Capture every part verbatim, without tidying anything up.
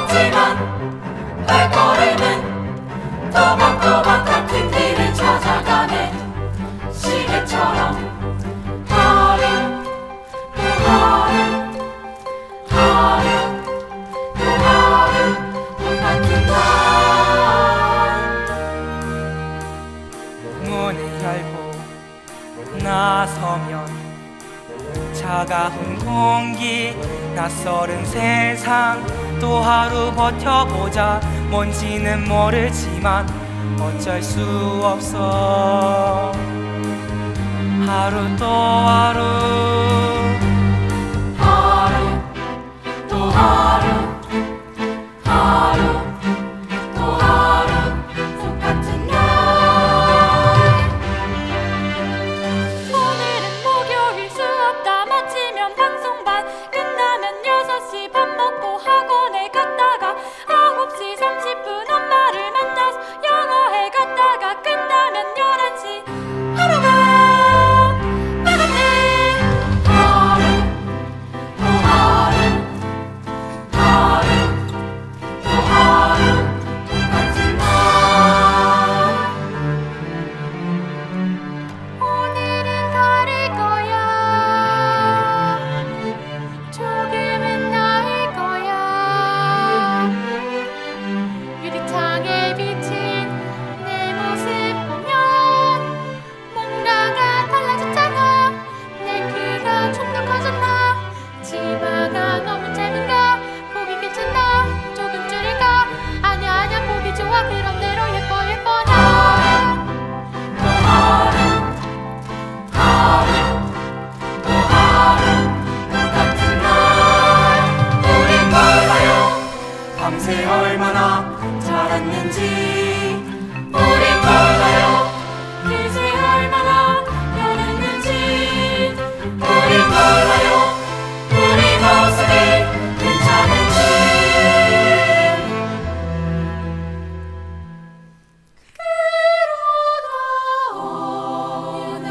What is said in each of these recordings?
없지만 발걸음은 또박또박 같은 길을 찾아가네. 시계처럼 하루 또 하루 하루 또 하루 똑같은 날. 문을 열고 나서면 차가운 공기, 낯설은 세상. 또 하루 버텨보자. 뭔지는 모르지만 어쩔 수 없어. 하루 또 하루 하루 또 하루 하루 또 하루 똑같은 날. 오늘은 목요일 수업 다 마치면 방송반 끝나면 여섯 시 밥 먹고 학원에 갔다가 아홉 시 삼십 분 엄마를 만나서 영어회 갔다가 끝나면 열한 시 하루가 나갔네. 하루 또 하루 하루 또 하루 똑같은 날. 오늘은 다를 거야. 조금은 나을 거야. 유리창에 비친 내 모습 보면 뭔가가 달라졌잖아. 내 귀가 좀 더 커졌나. 치마가 너무 짧은가. 보기 괜찮나. 조금 줄일까. 아냐 아냐 보기 좋아. 그런 대로 예뻐 예뻐 나. 또 하루 하루 또 하루 똑같은 날. 우린 몰라요 밤새 얼마나 자랐는지. 우린 몰라요 그새 얼마나 변했는지. 우린 몰라요 우리 모습이 괜찮은지. 그러다 어느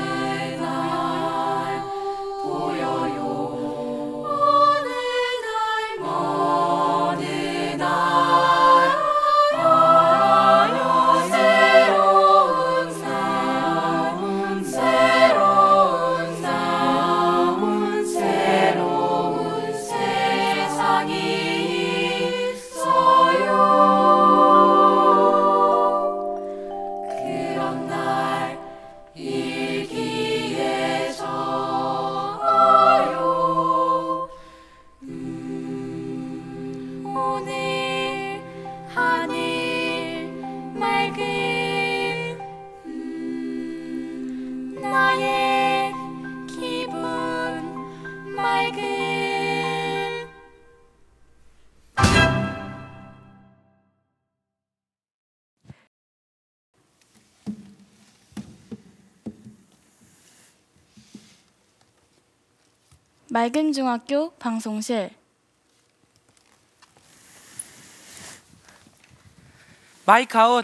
날 보여요. 어느 날 먼 날 알아요. 새로운 새로운 새로운 새로운 새로운 세상이 있어요. 그런 날 일기에 적어요. 음, 오늘 하늘 맑은 음, 나의 기분 맑은. 맑은 중학교 방송실. 마이크 아웃.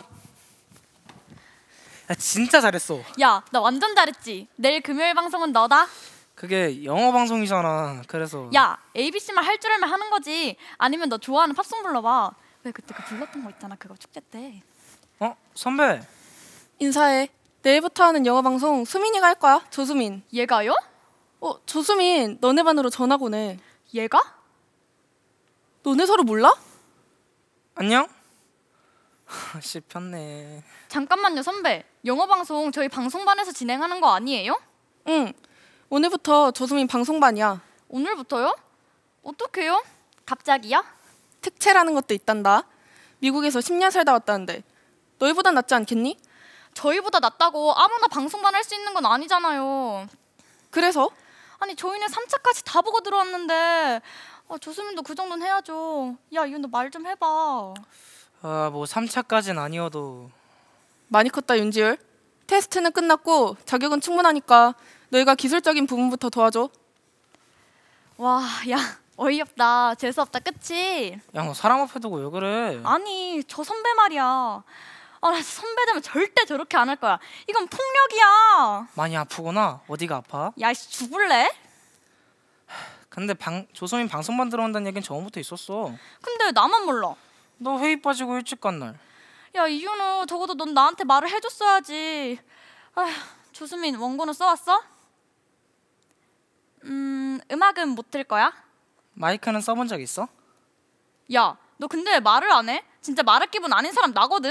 야, 진짜 잘했어. 야, 나 완전 잘했지. 내일 금요일 방송은 너다. 그게 영어 방송이잖아. 그래서 야, 에이비씨만 할 줄 알면 하는 거지. 아니면 너 좋아하는 팝송 불러봐. 왜 그때 그 불렀던 거 있잖아. 그거 축제 때. 어? 선배. 인사해. 내일부터 하는 영어 방송 수민이가 할 거야. 조수민. 얘가요? 어, 조수민 너네 반으로 전학 오네. 얘가? 너네 서로 몰라? 안녕? 씹혔네. 잠깐만요, 선배. 영어 방송 저희 방송반에서 진행하는 거 아니에요? 응. 오늘부터 조수민 방송반이야. 오늘부터요? 어떡해요? 갑자기요? 특채라는 것도 있단다. 미국에서 십 년 살다 왔다는데 너희보단 낫지 않겠니? 저희보다 낫다고 아무나 방송반 할 수 있는 건 아니잖아요. 그래서? 아니 저희는 삼 차까지 다 보고 들어왔는데 아, 조수민도 그 정도는 해야죠. 야, 이건 너 말 좀 해봐. 아, 뭐 삼 차까진 아니어도. 많이 컸다 윤지율. 테스트는 끝났고 자격은 충분하니까 너희가 기술적인 부분부터 도와줘. 와, 야, 어이없다. 재수없다, 그치? 야, 너 사람 앞에 두고 왜 그래? 아니, 저 선배 말이야. 아, 나 선배 되면 절대 저렇게 안 할 거야. 이건 폭력이야. 많이 아프구나. 어디가 아파? 야, 씨, 죽을래? 근데 방, 조소민 방송반 들어온다는 얘기는 처음부터 있었어. 근데 나만 몰라. 너 회의 빠지고 일찍 간 날. 야 이윤우, 적어도 넌 나한테 말을 해줬어야지. 아휴, 조수민 원고는 써왔어? 음, 음악은 못 틀 거야? 마이크는 써본 적 있어? 야, 너 근데 왜 말을 안 해? 진짜 말할 기분 아닌 사람 나거든?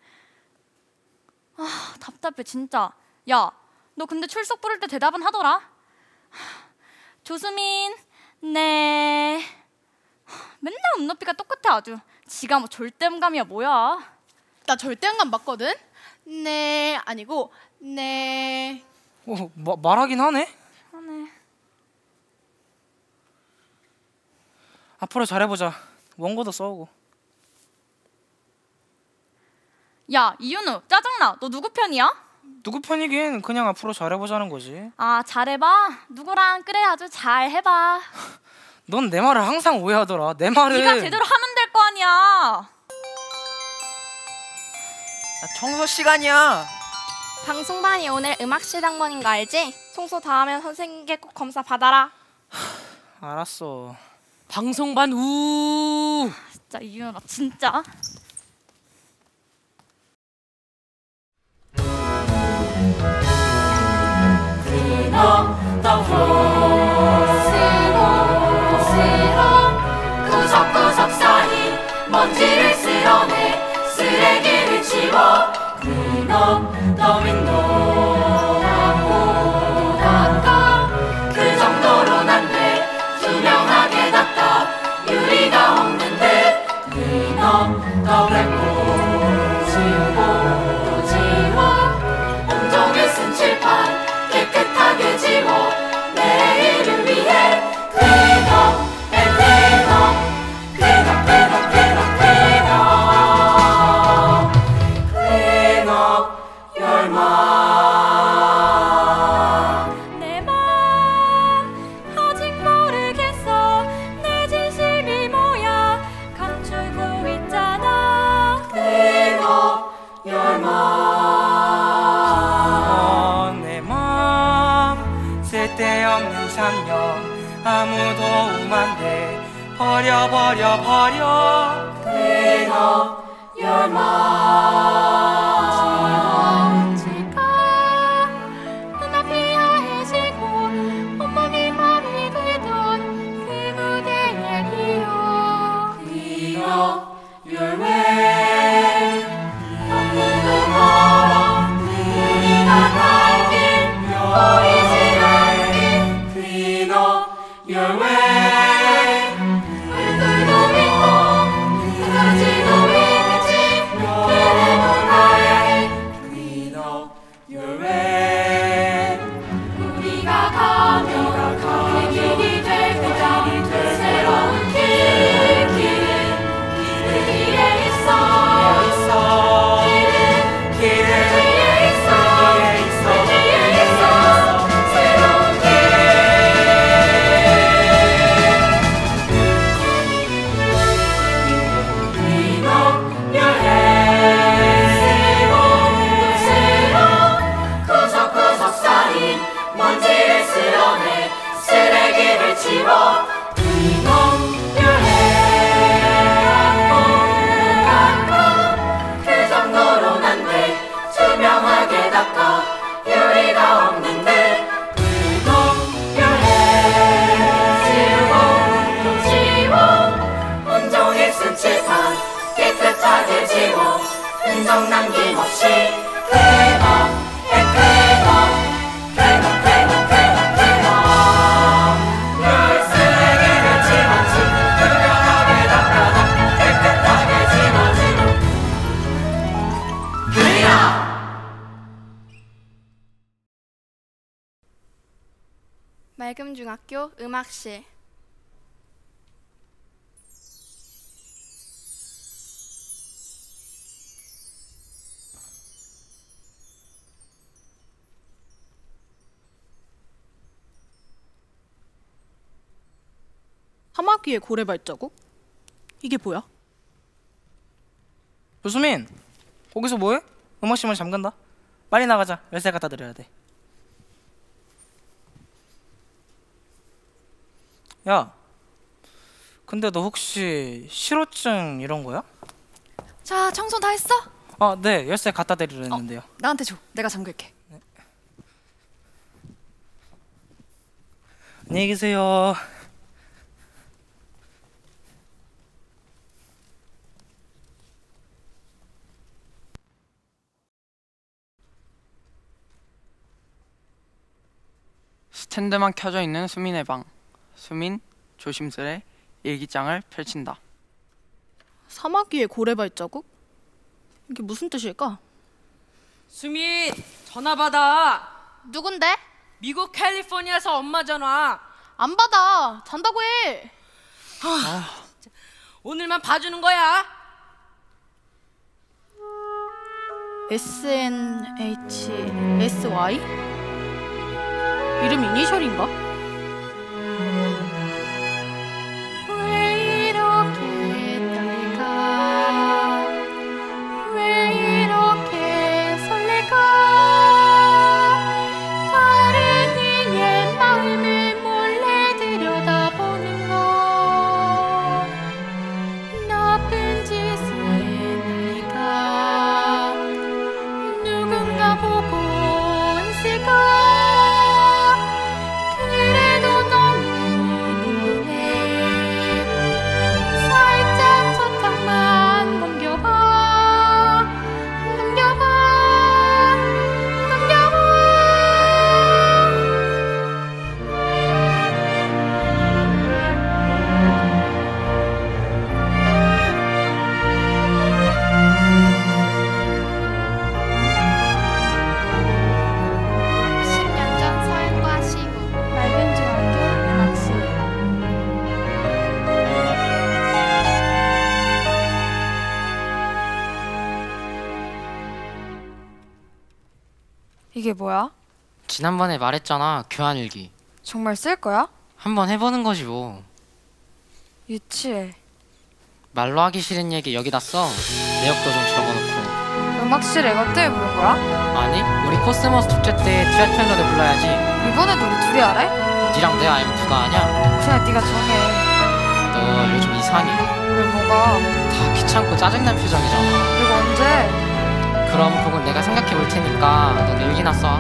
아, 답답해 진짜. 야, 너 근데 출석 부를 때 대답은 하더라? 조수민, 네. 맨날 음높이가 똑같아 아주. 지가 뭐 절대음감이야 뭐야. 나 절대음감 맞거든? 네 아니고 네. 어, 마, 말하긴 하네. 하네. 앞으로 잘해보자. 원고도 써오고. 야, 이윤우, 짜증나. 너 누구 편이야? 누구 편이긴 그냥 앞으로 잘해보자는 거지. 아, 잘해봐. 누구랑 그래 아주 잘 해봐. 넌 내 말을 항상 오해하더라. 내 말을. 네가 제대로 하면 될 거 아니야. 야, 청소 시간이야. 방송반이 오늘 음악실 당번인 거 알지? 청소 다 하면 선생님께 꼭 검사 받아라. 알았어. 방송반 우. 진짜 이윤아 진짜. 구석구석 쌓인 먼지를 쓸어내 쓰레기를 치워 그놈 더윈도 닦고 닦아 그 정도로는 안돼 투명하게 닦아 유리가 없는 듯 그놈 더 밟고 지우고 또 지워 온종일 쓴 칠판 깨끗하게 지워 내일을 위해 그놈 내 맘 아직 모르겠어. 내 진심이 뭐야 감추고 있잖아. 어, 내 맘 쓸데없는 삼년 아무 도움 안 돼. 버려 버려 버려. 지워질까 눈앞이 하얘지고 온몸이 맘이 되던 그 무대에 기어 Your way 없는 그런 우리가 달길 보이지 않길 Clean up your way 물들도 있고 가지도 있겠지 그래도 가야 해 Clean up your way 우리가 가면 그 길이 될 거야 새로운 길 길은 그 뒤에 있어 길은 길을 뒤에 있어 그 뒤에 있어 새로운 길 Clean up your head 새로 새로 구석구석 쌓인 먼지를 쓸어내 쓰레기를 치워 Clean up your head 닦아 그 정도로는 안돼 투명하게 닦아 유리가 없는 듯 Clean up your head 지우고 또 지워 온종일 쓴 칠판 깨끗하게 지워 흔적 남김없이 Clean up and clean up clean up clean up clean up clean up 늘 쓰레기를 집어치 투명하게 닦아 닦아 깨끗하게 집어 집어 Clean up 맑음중학교 음악실. 하마귀의 고래 발자국? 이게 뭐야? 조수민, 거기서 뭐해? 음악실문 잠근다. 빨리 나가자. 열쇠 갖다 드려야 돼. 야, 근데 너 혹시 실오증 이런 거야? 자, 청소 다 했어? 아, 네, 열쇠 갖다 드리려 했는데요. 어, 나한테 줘. 내가 잠글게. 안녕히 계세요. 스탠드만 켜져 있는 수민의 방. 수민 조심스레 일기장을 펼친다. 사막 위에 고래 발자국? 이게 무슨 뜻일까? 수민 전화 받아. 누군데? 미국 캘리포니아에서 엄마 전화. 안 받아. 잔다고 해. 오늘만 봐주는 거야. 에스 엔 에이치 에스 와이? 이름 이니셜인가? 왜 이렇게 떨릴까 왜 이렇게 설렐까 다른 이의 마음을 몰래 들여다보는 것 나쁜 짓은 아닐까 누군가 보고 있을까 이게 뭐야? 지난번에 말했잖아, 교환일기. 정말 쓸 거야? 한번 해보는 거지 뭐. 유치해. 말로 하기 싫은 얘기 여기다 써. 내역도 좀 적어놓고. 음악실 애가 때 부른 거야? 아니, 우리 코스모스 축제 때 듀엣 노래 불러야지. 이번에도 우리 둘이 하래? 니랑 내가 아니면 누가 하냐? 그냥 네가 정해. 너 요즘 이상해. 왜 뭐가? 다 귀찮고 짜증난 표정이잖아. 그리고 언제? 그럼 그건 내가 생각해 볼 테니까 넌 일기나 써.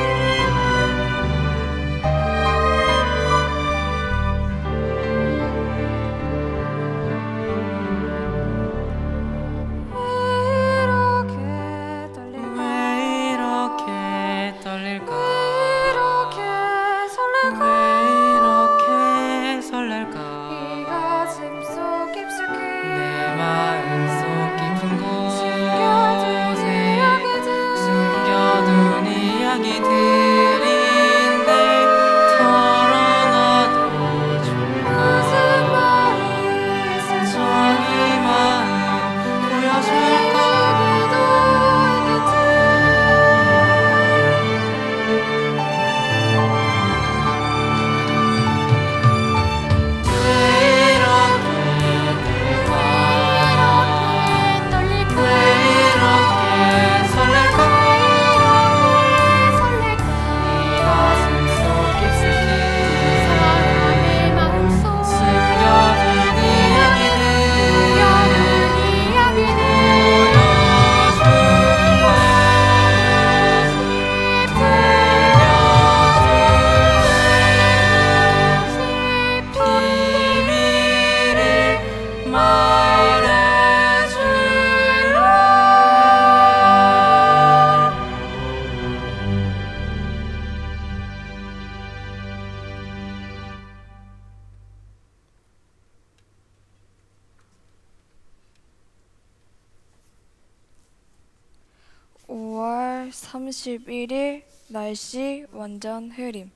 오월 삼십일일 날씨 완전 흐림.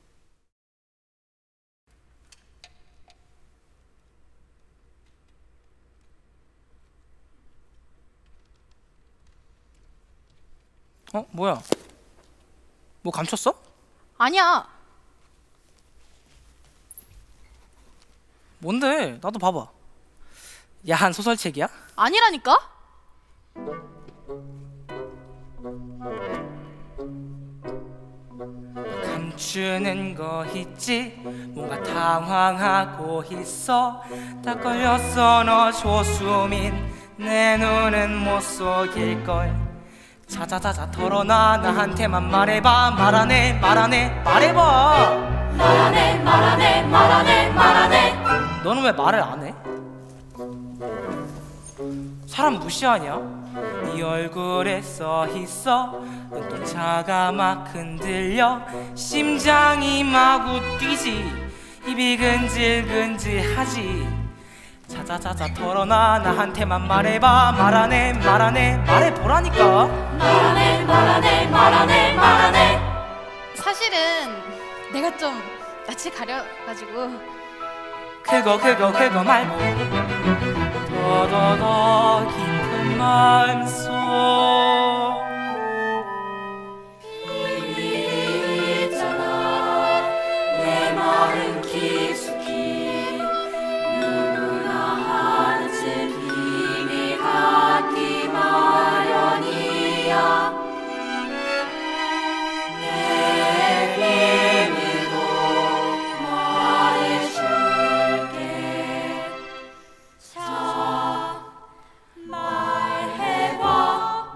어? 뭐야? 뭐 감췄어? 아니야. 뭔데? 나도 봐봐. 야한 소설책이야? 아니라니까? 춤추는 거 있지? 뭔가 당황하고 있어. 딱 걸렸어 너 조수민. 내 눈은 못 속일걸. 자자자자 털어놔 나한테만 말해봐. 말하네 말하네 말해봐. 말하네 말하네 말하네 말하네. 너는 왜 말을 안 해? 사람 무시하냐? 네 얼굴에 써 있어. 눈동자가 막 흔들려. 심장이 마구 뛰지. 입이 근질근질하지. 자자자자 털어놔 나한테만 말해봐. 말하네 말하네 말해보라니까. 말하네 말하네 말하네 말하네. 사실은 내가 좀 낯을 가려가지고. 그거 그거 그거 말고 더더더 깊은 마음속 비밀이 있잖아. 내 마음 깊숙이 누구나 하는 비밀 갖기 마련이야. 내 비밀도 말해줄게. 자, 말해봐.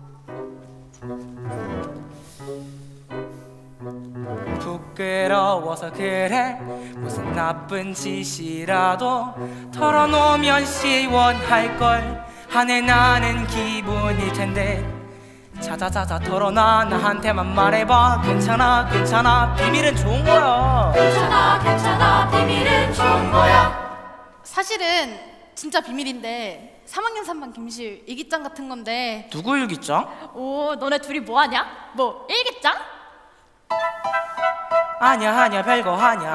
부끄러워서 그래. 무슨 나쁜 짓이라도 털어놓으면 시원할걸. 화내 나는 기분일 텐데. 자자자자 털어놔 나한테만 말해봐. 괜찮아 괜찮아 비밀은 좋은 거야. 괜찮아 괜찮아 비밀은 좋은 거야. 사실은 진짜 비밀인데 삼 학년 삼 반 김실 일기장 같은 건데. 누구 일기장? 오, 너네 둘이 뭐 하냐? 뭐 일기장? 아냐 아냐 별거 아냐.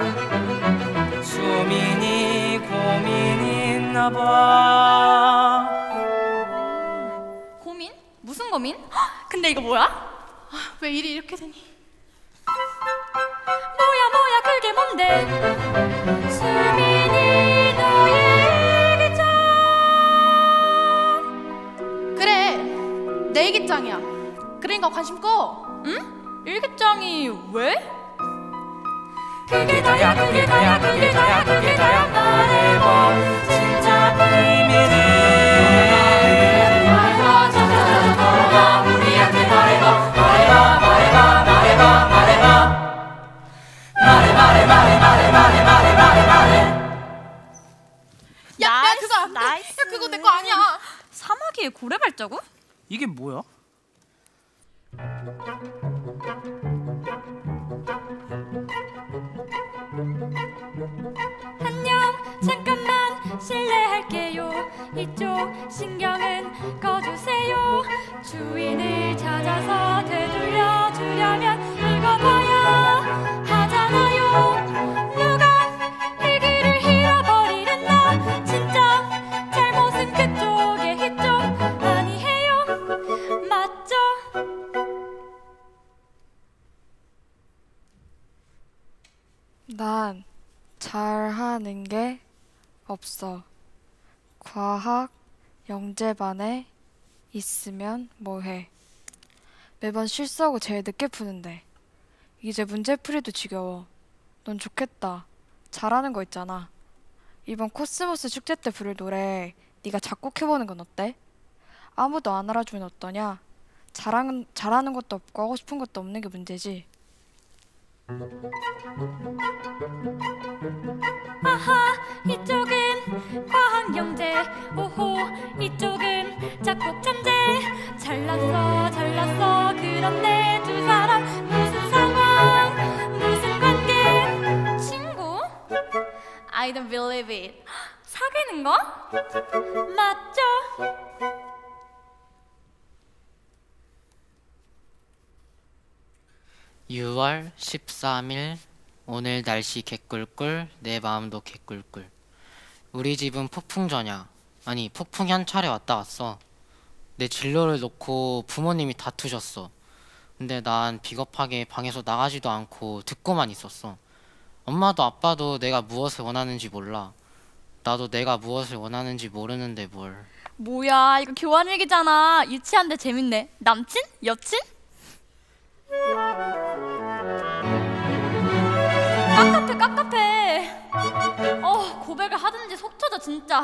수민이 고민이 있나봐. 고민? 무슨 고민? 헉, 근데 이거 뭐야? 아, 왜 일이 이렇게 되니? 뭐야 뭐야 그게 뭔데? 수민이 너의 일기장. 그래 내 일기장이야. 그러니까 관심 꺼. 응? 일기장이 왜? 그게 다야 그게 다야 그게 다야 그게 다야 말해봐. 진짜 비밀은 말해봐. 자자자자 털어놔 우리한테 말해봐. 말해봐 말해봐 말해봐 말해봐. 말해 말해 말해 말해 말해 말해 말해 말해. 야, 야 그거 안 돼. 야 그거 내 거 아니야. 사마귀의 고래 발자국? 이게 뭐야? 안녕 잠깐만 실례할게요. 이쪽 신경은 꺼주세요. 주인을 찾아서 되돌려 주려면 읽어봐야 하잖아요. 누가 일기를 잃어버리랬나. 진짜 잘못은 그쪽에 이쪽 아니에요. 맞죠? 난 잘하는 게 없어. 과학 영재반에 있으면 뭐해. 매번 실수하고 제일 늦게 푸는데. 이제 문제풀이도 지겨워. 넌 좋겠다. 잘하는 거 있잖아. 이번 코스모스 축제 때 부를 노래 네가 작곡해보는 건 어때? 아무도 안 알아주면 어떠냐? 잘하는, 잘하는 것도 없고 하고 싶은 것도 없는 게 문제지. 아하 이쪽은 과학영재. 오호 이쪽은 작곡 천재. 잘났어 잘났어. 그런데 두 사람 무슨 상황 무슨 관계. 친구? I don't believe it. 사귀는 거? 맞죠? 유월 십삼일 오늘 날씨 개꿀꿀 내 마음도 개꿀꿀. 우리 집은 폭풍전야. 아니 폭풍이 한 차례 왔다 갔어. 내 진로를 놓고 부모님이 다투셨어. 근데 난 비겁하게 방에서 나가지도 않고 듣고만 있었어. 엄마도 아빠도 내가 무엇을 원하는지 몰라. 나도 내가 무엇을 원하는지 모르는데 뭘. 뭐야 이거 교환일기잖아. 유치한데 재밌네. 남친? 여친? 뭘 하든지 속쳐줘 진짜.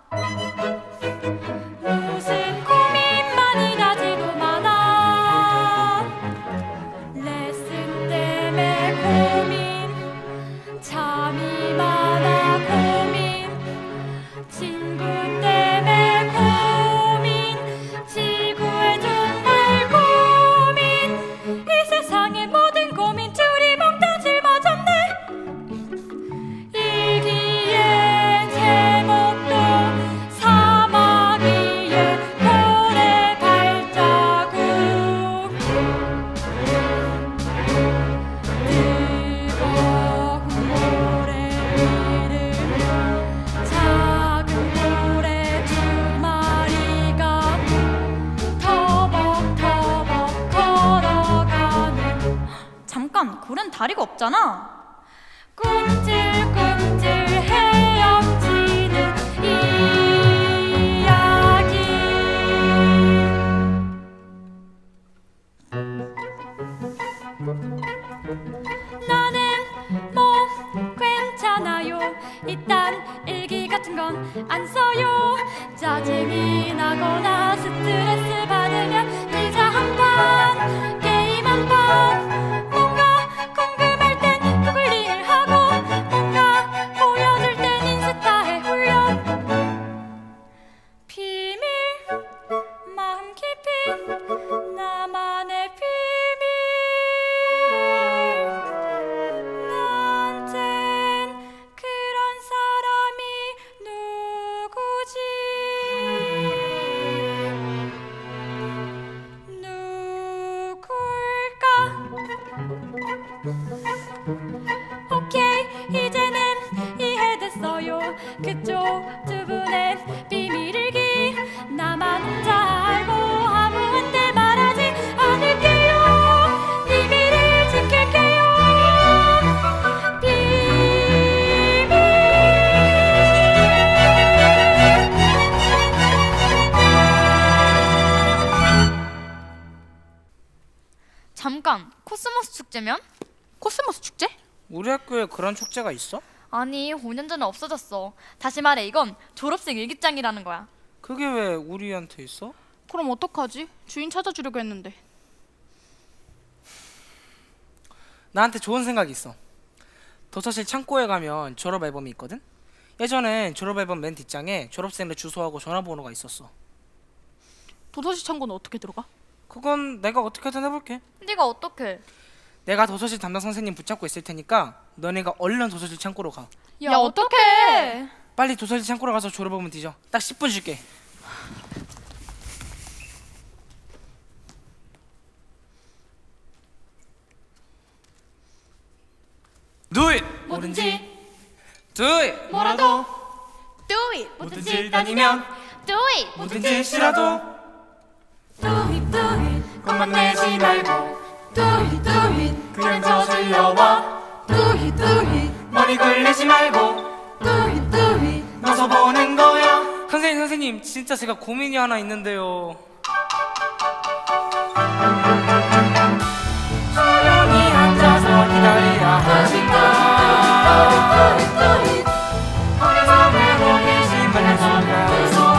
무슨 고민 많이 가지도 많아. 레슨 때문에 고민, 잠이 많아 고민, 친구 때문에 고민, 지구의 정말 고민, 이 세상의 모든 고민 둘이 몽땅 짊어졌네. 일기의 제목도 사막 위에 고래 발자국. 뜨거운 모래 위를 작은 고래 두 마리가 터벅터벅 걸어가는. 잠깐, 고래는 다리가 없잖아. 꿈틀꿈틀 헤엄치는 이야기. 나는 뭐 괜찮아요. 일단 일기 같은 건 안 써요. 짜증이 나거나 스트레스 받으면 피자 한 판, 게임 한 판, 뭔가 궁금할 땐 구글링을 하고, 뭔가 보여줄 땐 인스타에 훈련. 비밀, 마음 깊이 나만의 비밀. 나한텐 그런 사람이 누구지? 누굴까? 오케이, 이제는 이해됐어요. 그쪽 두 분의 비밀일기 나만 혼자 알고 아무한테 말하지 않을게요. 비밀을 지킬게요. 비밀. 잠깐, 코스모스 축제면? 코스모스 축제? 우리 학교에 그런 축제가 있어? 아니, 오 년 전에 없어졌어. 다시 말해, 이건 졸업생 일기장이라는 거야. 그게 왜 우리한테 있어? 그럼 어떡하지? 주인 찾아주려고 했는데. 나한테 좋은 생각이 있어. 도서실 창고에 가면 졸업 앨범이 있거든? 예전엔 졸업 앨범 맨 뒷장에 졸업생들 주소하고 전화번호가 있었어. 도서실 창고는 어떻게 들어가? 그건 내가 어떻게든 해볼게. 네가 어떡해? 내가 도서실 담당 선생님 붙잡고 있을 테니까 너네가 얼른 도서실 창고로 가. 야, 어떡해? 빨리 도서실 창고로 가서 졸업 앨범 뒤져. 딱 십 분 줄게. Do it! 뭐든지 Do it! 뭐라도 Do it! 뭐든지 일단이면 Do it! 뭐든지 싫어도 Do it, do it. 겁만 내지 말고 Do it, do it. 그냥 저질러봐. Do it, do it. 머리 굴리지 말고 Do it, do it. 넣어서 보는 거야. 선생님 선생님 진짜 제가 고민이 하나 있는데요. 조용히 앉아서 기다려야 하니까 거기서 배고 계신 분의 소리가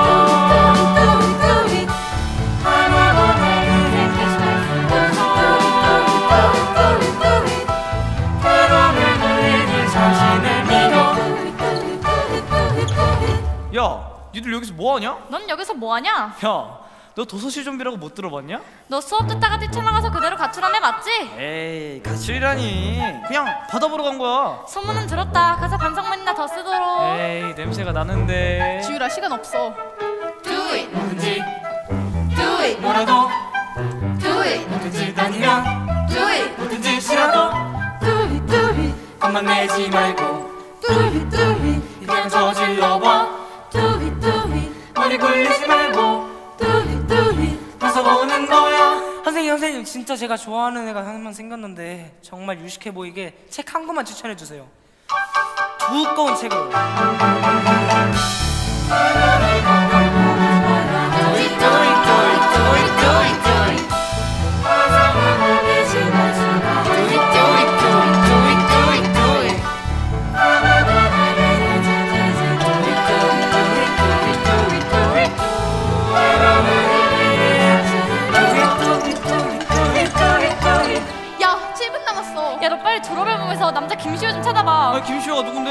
야, 니들 여기서 뭐하냐? 넌 여기서 뭐하냐? 야, 너 도서실 좀비라고 못 들어봤냐? 너 수업 듣다가 뛰쳐나가서 그대로 가출한 애 맞지? 에이, 가출이라니. 그냥 바다 보러 간 거야. 소문은 들었다. 가서 반성문이나 더 쓰도록. 에이, 냄새가 나는데. 지율아, 시간 없어. Do it, 뭐든지 do it, 뭐라도 do it, 뭐든지 다니면 do it, 뭐든지 싫어도 do it, do it, 겁만 내지 말고 do it, do it, 그냥 저질러봐. do it, do it, 머리 굴리지 말고 do it, do it. 가서 보는 거야. 선생님 선생님 진짜 제가 좋아하는 애가 한 명 생겼는데 정말 유식해 보이게 책 한 권만 추천해 주세요. 두꺼운 책으로.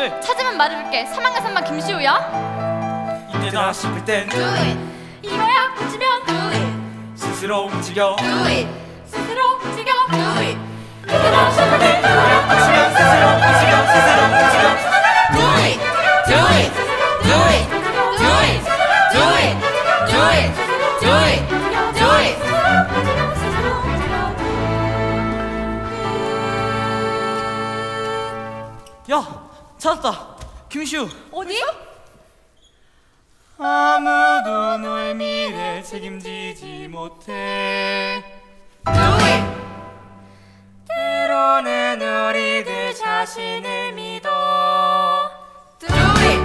돼. 찾으면 말해줄게. 사망과 산마 김시우야. 이때다 싶을 땐 Do it. 이거야 붙이면 do it. 스스로 움직여. Do it. 스스로 움직여. Do it. 이때다 싶을 땐 이거야 붙이면 스스로 움직여. 스스로 움직여. Do it. Do it. Do it. Do it. Do it. Do it. Do it. Do it. 야, 찾았다. 김시우. 어디? 아무도 너의 미래 책임지지 못해. Do it. 때로는 우리들 자신을 믿어. Do it.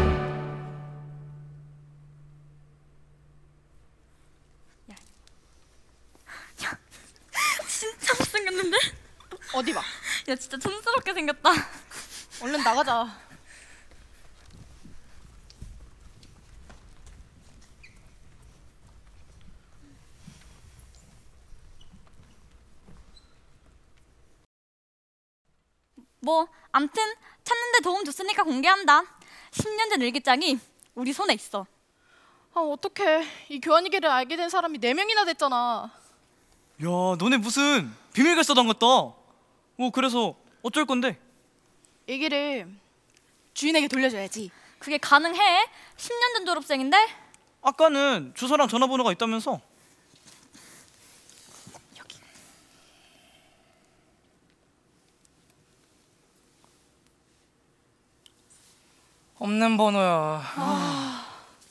진짜 못생겼는데? 어디 봐. 야 진짜 촌스럽게 생겼다. 얼른 나가자. 뭐 암튼 찾는데 도움 줬으니까 공개한다. 십 년 전 일기장이 우리 손에 있어. 아 어떡해. 이 교환이계를 알게 된 사람이 네 명이나 됐잖아. 야, 너네 무슨 비밀 써던 것다. 어, 그래서 어쩔 건데? 얘기를 주인에게 돌려줘야지. 그게 가능해? 십 년 전 졸업생인데? 아까는 주소랑 전화번호가 있다면서. 여기. 없는 번호야. 아...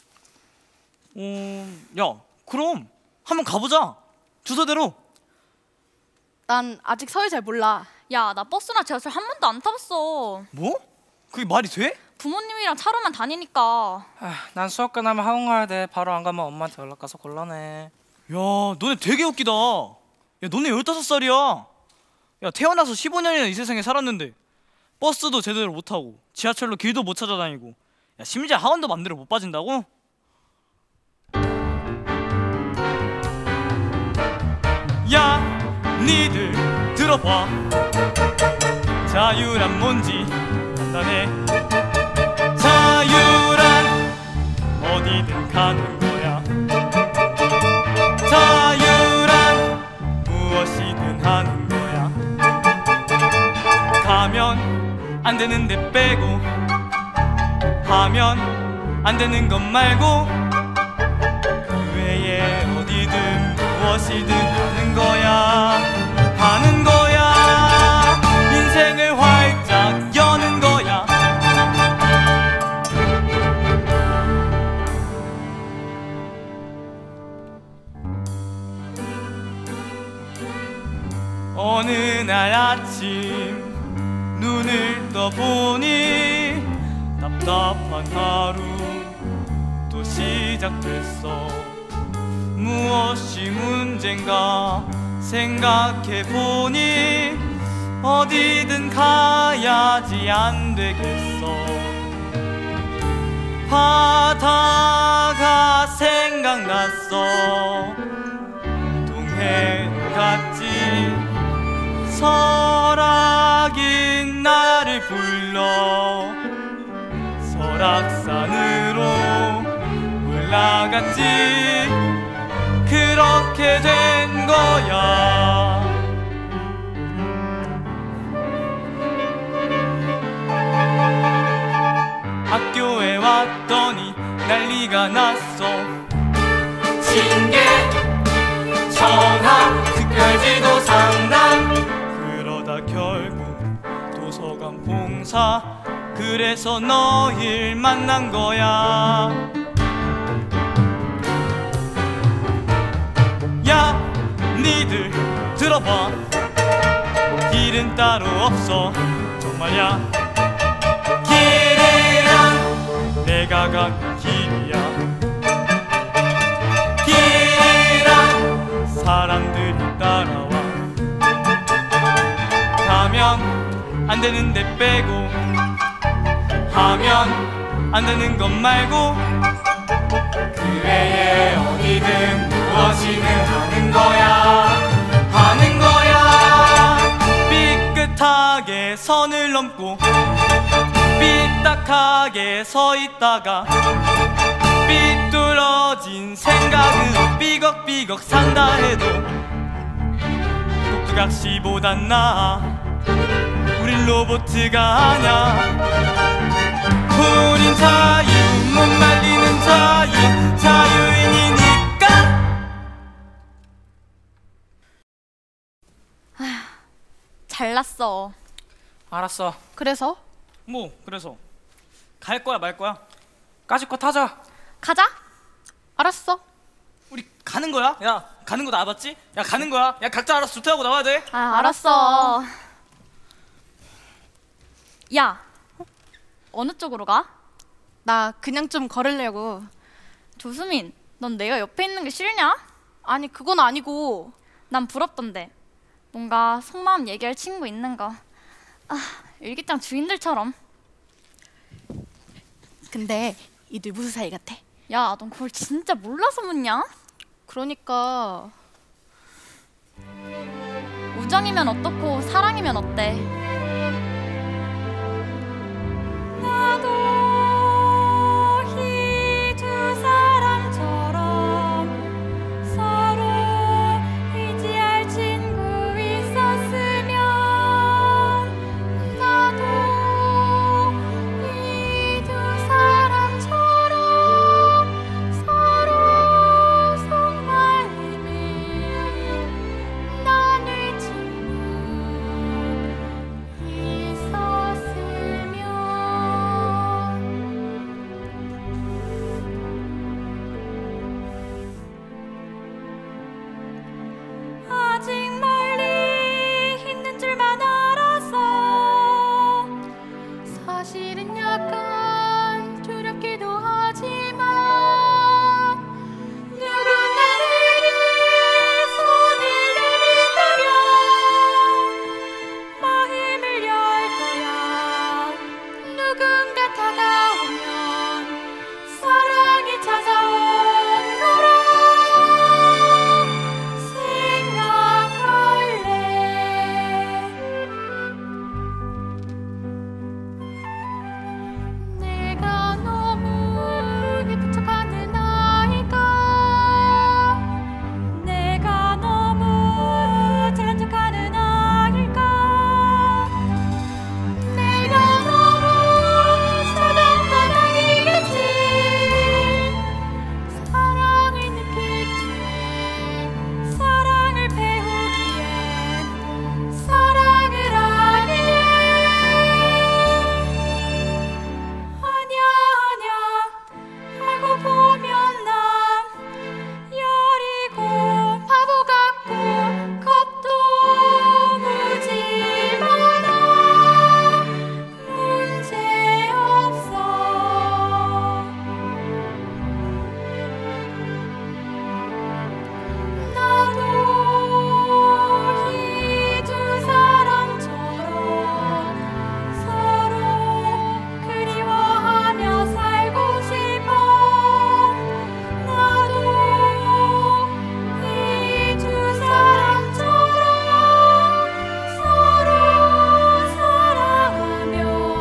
어, 야, 그럼 한번 가보자. 주소대로. 난 아직 서울 잘 몰라. 야, 나 버스나 지하철 한 번도 안 타봤어. 뭐? 그게 말이 돼? 부모님이랑 차로만 다니니까. 아, 난 수업 끝나면 학원 가야 돼. 바로 안 가면 엄마한테 연락 가서 곤란해. 야, 너네 되게 웃기다. 야, 너네 열다섯 살이야. 야, 태어나서 십오 년이나 이 세상에 살았는데 버스도 제대로 못 타고 지하철로 길도 못 찾아다니고, 야, 심지어 학원도 맘대로 못 빠진다고? 야, 니들 들어봐. 자유란 뭔지 간단해. 자유란 어디든 가는 거야. 자유란 무엇이든 하는 거야. 가면 안 되는데 빼고, 하면 안 되는 것 말고, 그 외에 어디든 무엇이든 하는 거야. 하는 거야. 인생을 활짝 여는 거야. 어느 날 아침 눈을 떠보니 답답한 하루 또 시작됐어. 무엇이 문제인가 생각해보니 어디든 가야지 안 되겠어. 바다가 생각났어. 동해로 갔지. 설악인 나를 불러 설악산으로 올라갔지. 그렇게 된 거야. 학교에 왔더니 난리가 났어. 징계, 청학, 특별지도 상담. 그러다 결국 도서관 봉사. 그래서 너힐 만난 거야. 야, 니들 들어봐. 길은 따로 없어. 정말야. 길이란 내가 간 길이야. 길이란 사람들이 따라와. 가면 안 되는데 빼고, 하면 안 되는 것 말고, 그 외에 어디든 무엇이든 하는 거야. 하는 거야. 삐끗하게 선을 넘고 삐딱 침착하게 서 있다가 삐뚤어진 생각은 삐걱삐걱 산다 해도 꼭두각시보단 나아. 우린 로봇가 아냐. 우린 자유, 못 말리는 자유, 자유인이니까. 잘났어. 알았어. 그래서? 뭐 그래서 갈 거야 말 거야? 까짓 거 타자. 가자. 알았어. 우리 가는 거야? 야 가는 거 나봤지? 야 가는 거야. 야 각자 알아서 조퇴하고 나와야 돼. 아, 알았어. 야, 어느 쪽으로 가? 나 그냥 좀 걸으려고. 조수민, 넌 내가 옆에 있는 게 싫냐? 아니 그건 아니고. 난 부럽던데. 뭔가 속마음 얘기할 친구 있는 거. 아, 일기장 주인들처럼. 근데 이들 무슨 사이 같아? 야, 넌 그걸 진짜 몰라서 묻냐? 그러니까 우정이면 어떻고 사랑이면 어때? 나도 이 두 사람처럼 서로 의지할 친구 있었으면. 나도 이 두 사람처럼 서로 속마음을 나눌 친구 있었으면. 아직 멀리 있는 줄만 알았어. 사실은 약간 두렵기도 하지만 누군가 내게 손을 내민다면 마음을 열 거야. 누군가 다가오면 사랑이 찾아온 거라 생각할래. 내가 너무 예쁜 척하는 아이가. 내가 너무 잘난 척하는 아일까. 내가 너무 작은 건 아니겠지. 사랑을 느끼기에, 사랑을 배우기에, 사랑을 하기에. 아냐 아냐, 알고 보면 난 여리고 바보 같고 겁도 무지 많아. 문제 없어. 나도 이 두 사람처럼 서로 그리워하며 살고 싶어. 나도 이 두 사람처럼 서로 사랑하며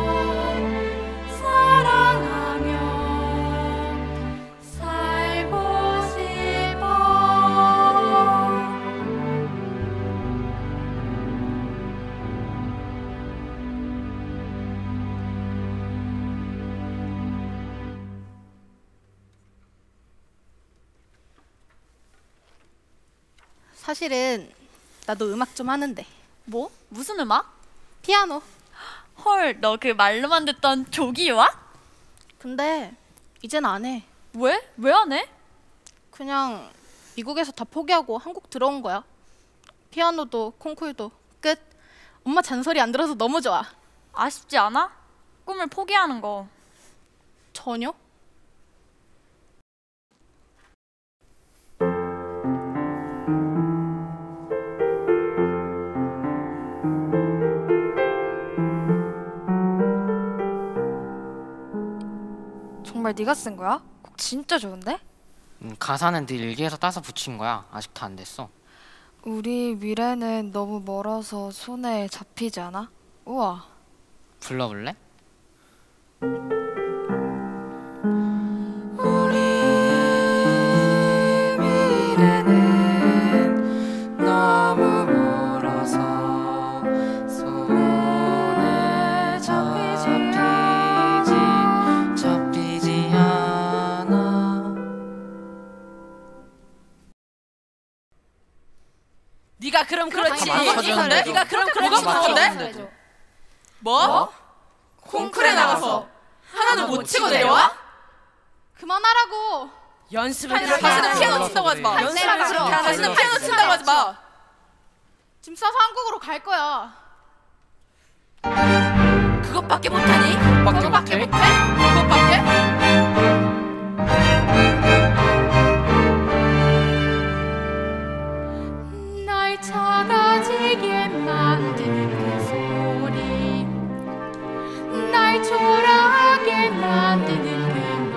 사랑하며 살고 싶어. 사실은 나도 음악 좀 하는데. 뭐? 무슨 음악? 피아노. 헐, 너 그 말로만 듣던 조기요아? 근데 이젠 안 해. 왜? 왜 안 해? 그냥 미국에서 다 포기하고 한국 들어온 거야. 피아노도 콩쿨도 끝. 엄마 잔소리 안 들어서 너무 좋아. 아쉽지 않아? 꿈을 포기하는 거. 전혀? 정말 네가 쓴 거야? 곡 진짜 좋은데? 음, 가사는 네 일기에서 따서 붙인 거야. 아직도 안 됐어. 우리 미래는 너무 멀어서 손에 잡히지 않아? 우와. 불러볼래? 우리 미래는 너무 멀어서 손에 잡히지 잡히지 않아. 네가 그럼 그렇지. 맞춰주는데? 네가 그럼 뭐가 그렇지. 그런데 맞춰주는데도. 뭐? 콩쿨에 나가서 하나도 못 치고 내려와? 그만하라고. 연습을 아니, 그렇게 다시는 하는 피아노 거야. 친다고 하지 마. 연습을 연습을 그렇게 싫어. 하는 다시는 거야. 피아노 친다고 하지 마. 짐 싸서 한국으로 갈 거야. 그것밖에 못하니? 그것밖에 못해? 그것밖에? 날 작아지게 만드는 그 소리, 날 초라하게 만드는 그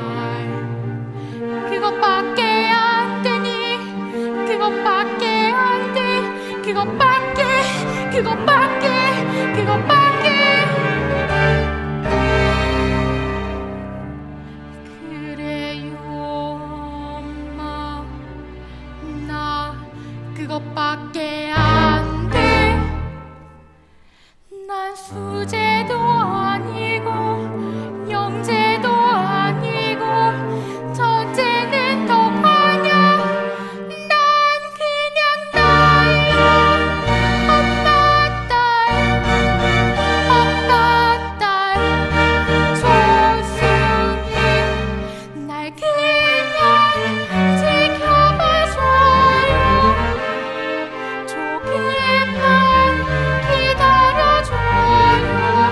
말, 그것밖에 안 되니, 그것밖에 안 돼, 그것밖에, 그것밖에, 그것밖에. 그래요 엄마, 나 그것밖에 안 돼. 난 수제도 아니고 영재도 아니고 천재는 더 아냐. 난 그냥 나야. 엄마 딸, 아빠 딸 조수민, 날 그냥 지켜봐줘요. 조금만 기다려줘요.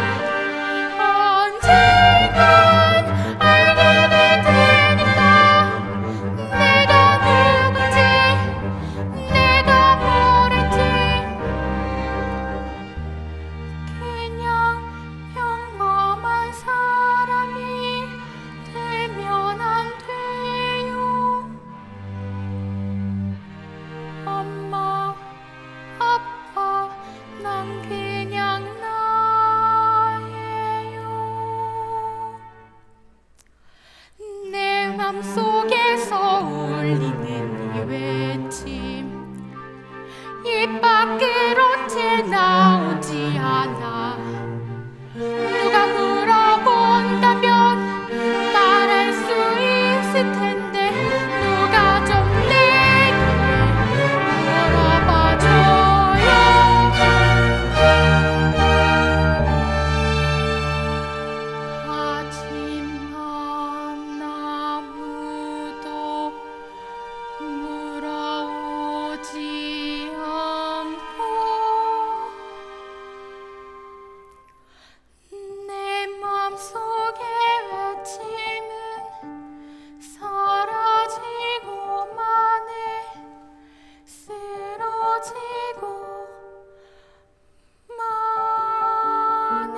언젠간 알게 될 테니까 내가 누군지, 내가 뭐랬지. 그냥 평범한 사람이 되면 안 돼요. 엄마, 아빠, 난 그냥 나예요. 내 맘속에서 울리는 이 외침, 입 밖으로 제 나오지 않아. 누가 물어본다면 말할 수 있을 텐데 누가 좀 내게 물어봐줘요. 하지만 아무도 물어오지 않고 내 맘속의 외침은 사라지고만 해. 쓰러지고만 해.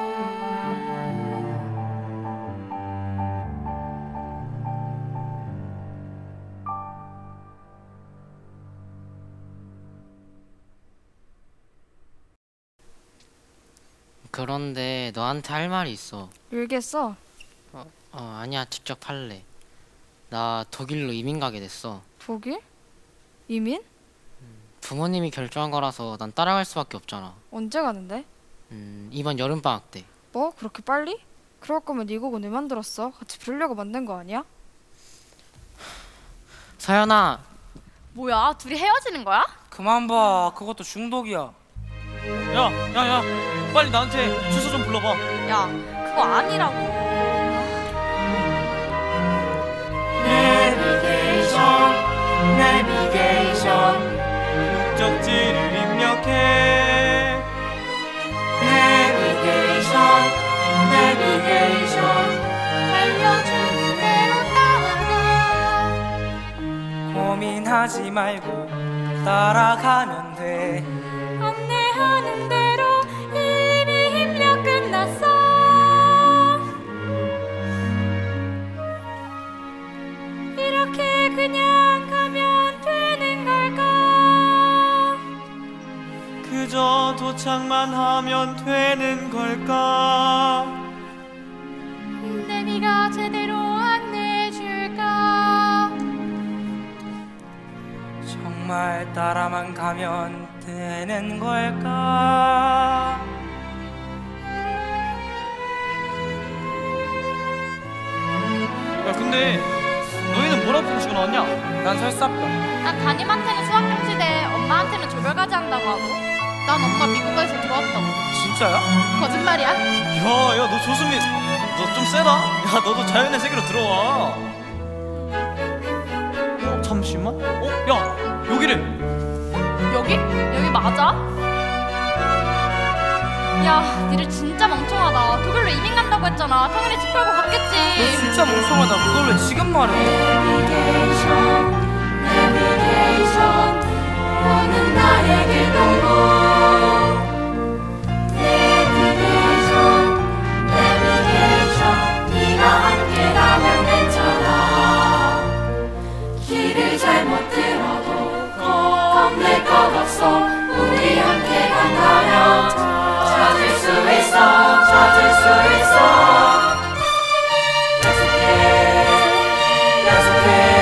그런데 너한테 할 말이 있어. 일기 써. 어, 어 아니야, 직접 할래. 나 독일로 이민 가게 됐어. 독일? 이민? 부모님이 결정한 거라서 난 따라갈 수밖에 없잖아. 언제 가는데? 음, 이번 여름 방학 때. 뭐? 그렇게 빨리? 그럴 거면 네 곡은 왜 만들었어? 같이 부르려고 만든 거 아니야? 서연아, 뭐야? 둘이 헤어지는 거야? 그만 봐. 그것도 중독이야. 야, 야, 야, 빨리 나한테 주소 좀 불러봐. 야, 그거 아니라고. 내비게이션, 내비게이션, 목적지를 입력해. 내비게이션, 내비게이션, 알려주는 대로 따라가. 고민하지 말고 따라가면 돼. 안내하는 대로 이미 입력 끝났어. 이렇게 그냥 가면 되는 걸까? 그저 도착만 하면 되는 걸까? 네가 제대로 안내해줄까? 정말 따라만 가면 되는 걸까? 야 근데 너희는 뭐라고 부르시고 나왔냐? 난 설사병. 난 담임한테는 수학경시대, 엄마한테는 조별과제 한다고 하고. 난 엄마 미국에서 들어왔다고. 진짜야? 거짓말이야? 야야 너 조수민 너 좀 세다? 야 너도 자연의 세계로 들어와. 어 잠시만. 어? 야 여기래. 여기? 여기 맞아? 야, 니들 진짜 멍청하다. 독일로 이민 간다고 했잖아. 당연히 집 팔고 너 갔겠지. 진짜 멍청하다. 그걸 왜 지금 말해? 내비게이션 내비게이션 너는 나에게 동무 내비게이션 내비게이션 네가 함께 가면 괜찮아 길을 잘못 들어도 겁낼 것 없어 우리 함께 간다면 찾을 수 있어 찾을 수 있어 약속해 약속해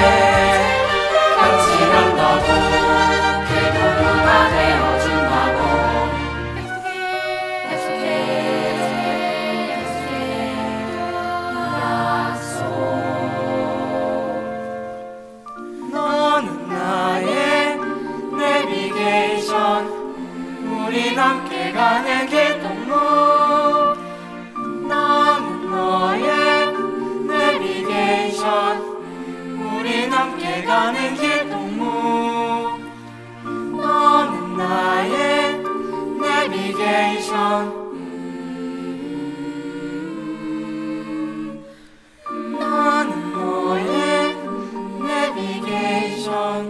같이 간다고 그 동무가 되어준다고 약속해 약속해 약속해 약속 너는 나의 내비게이션 우린 함께 가는 길동무 나는 너의 내비게이션 우린 함께 가는 길동무 너는 나의 내비게이션 나는 너의 내비게이션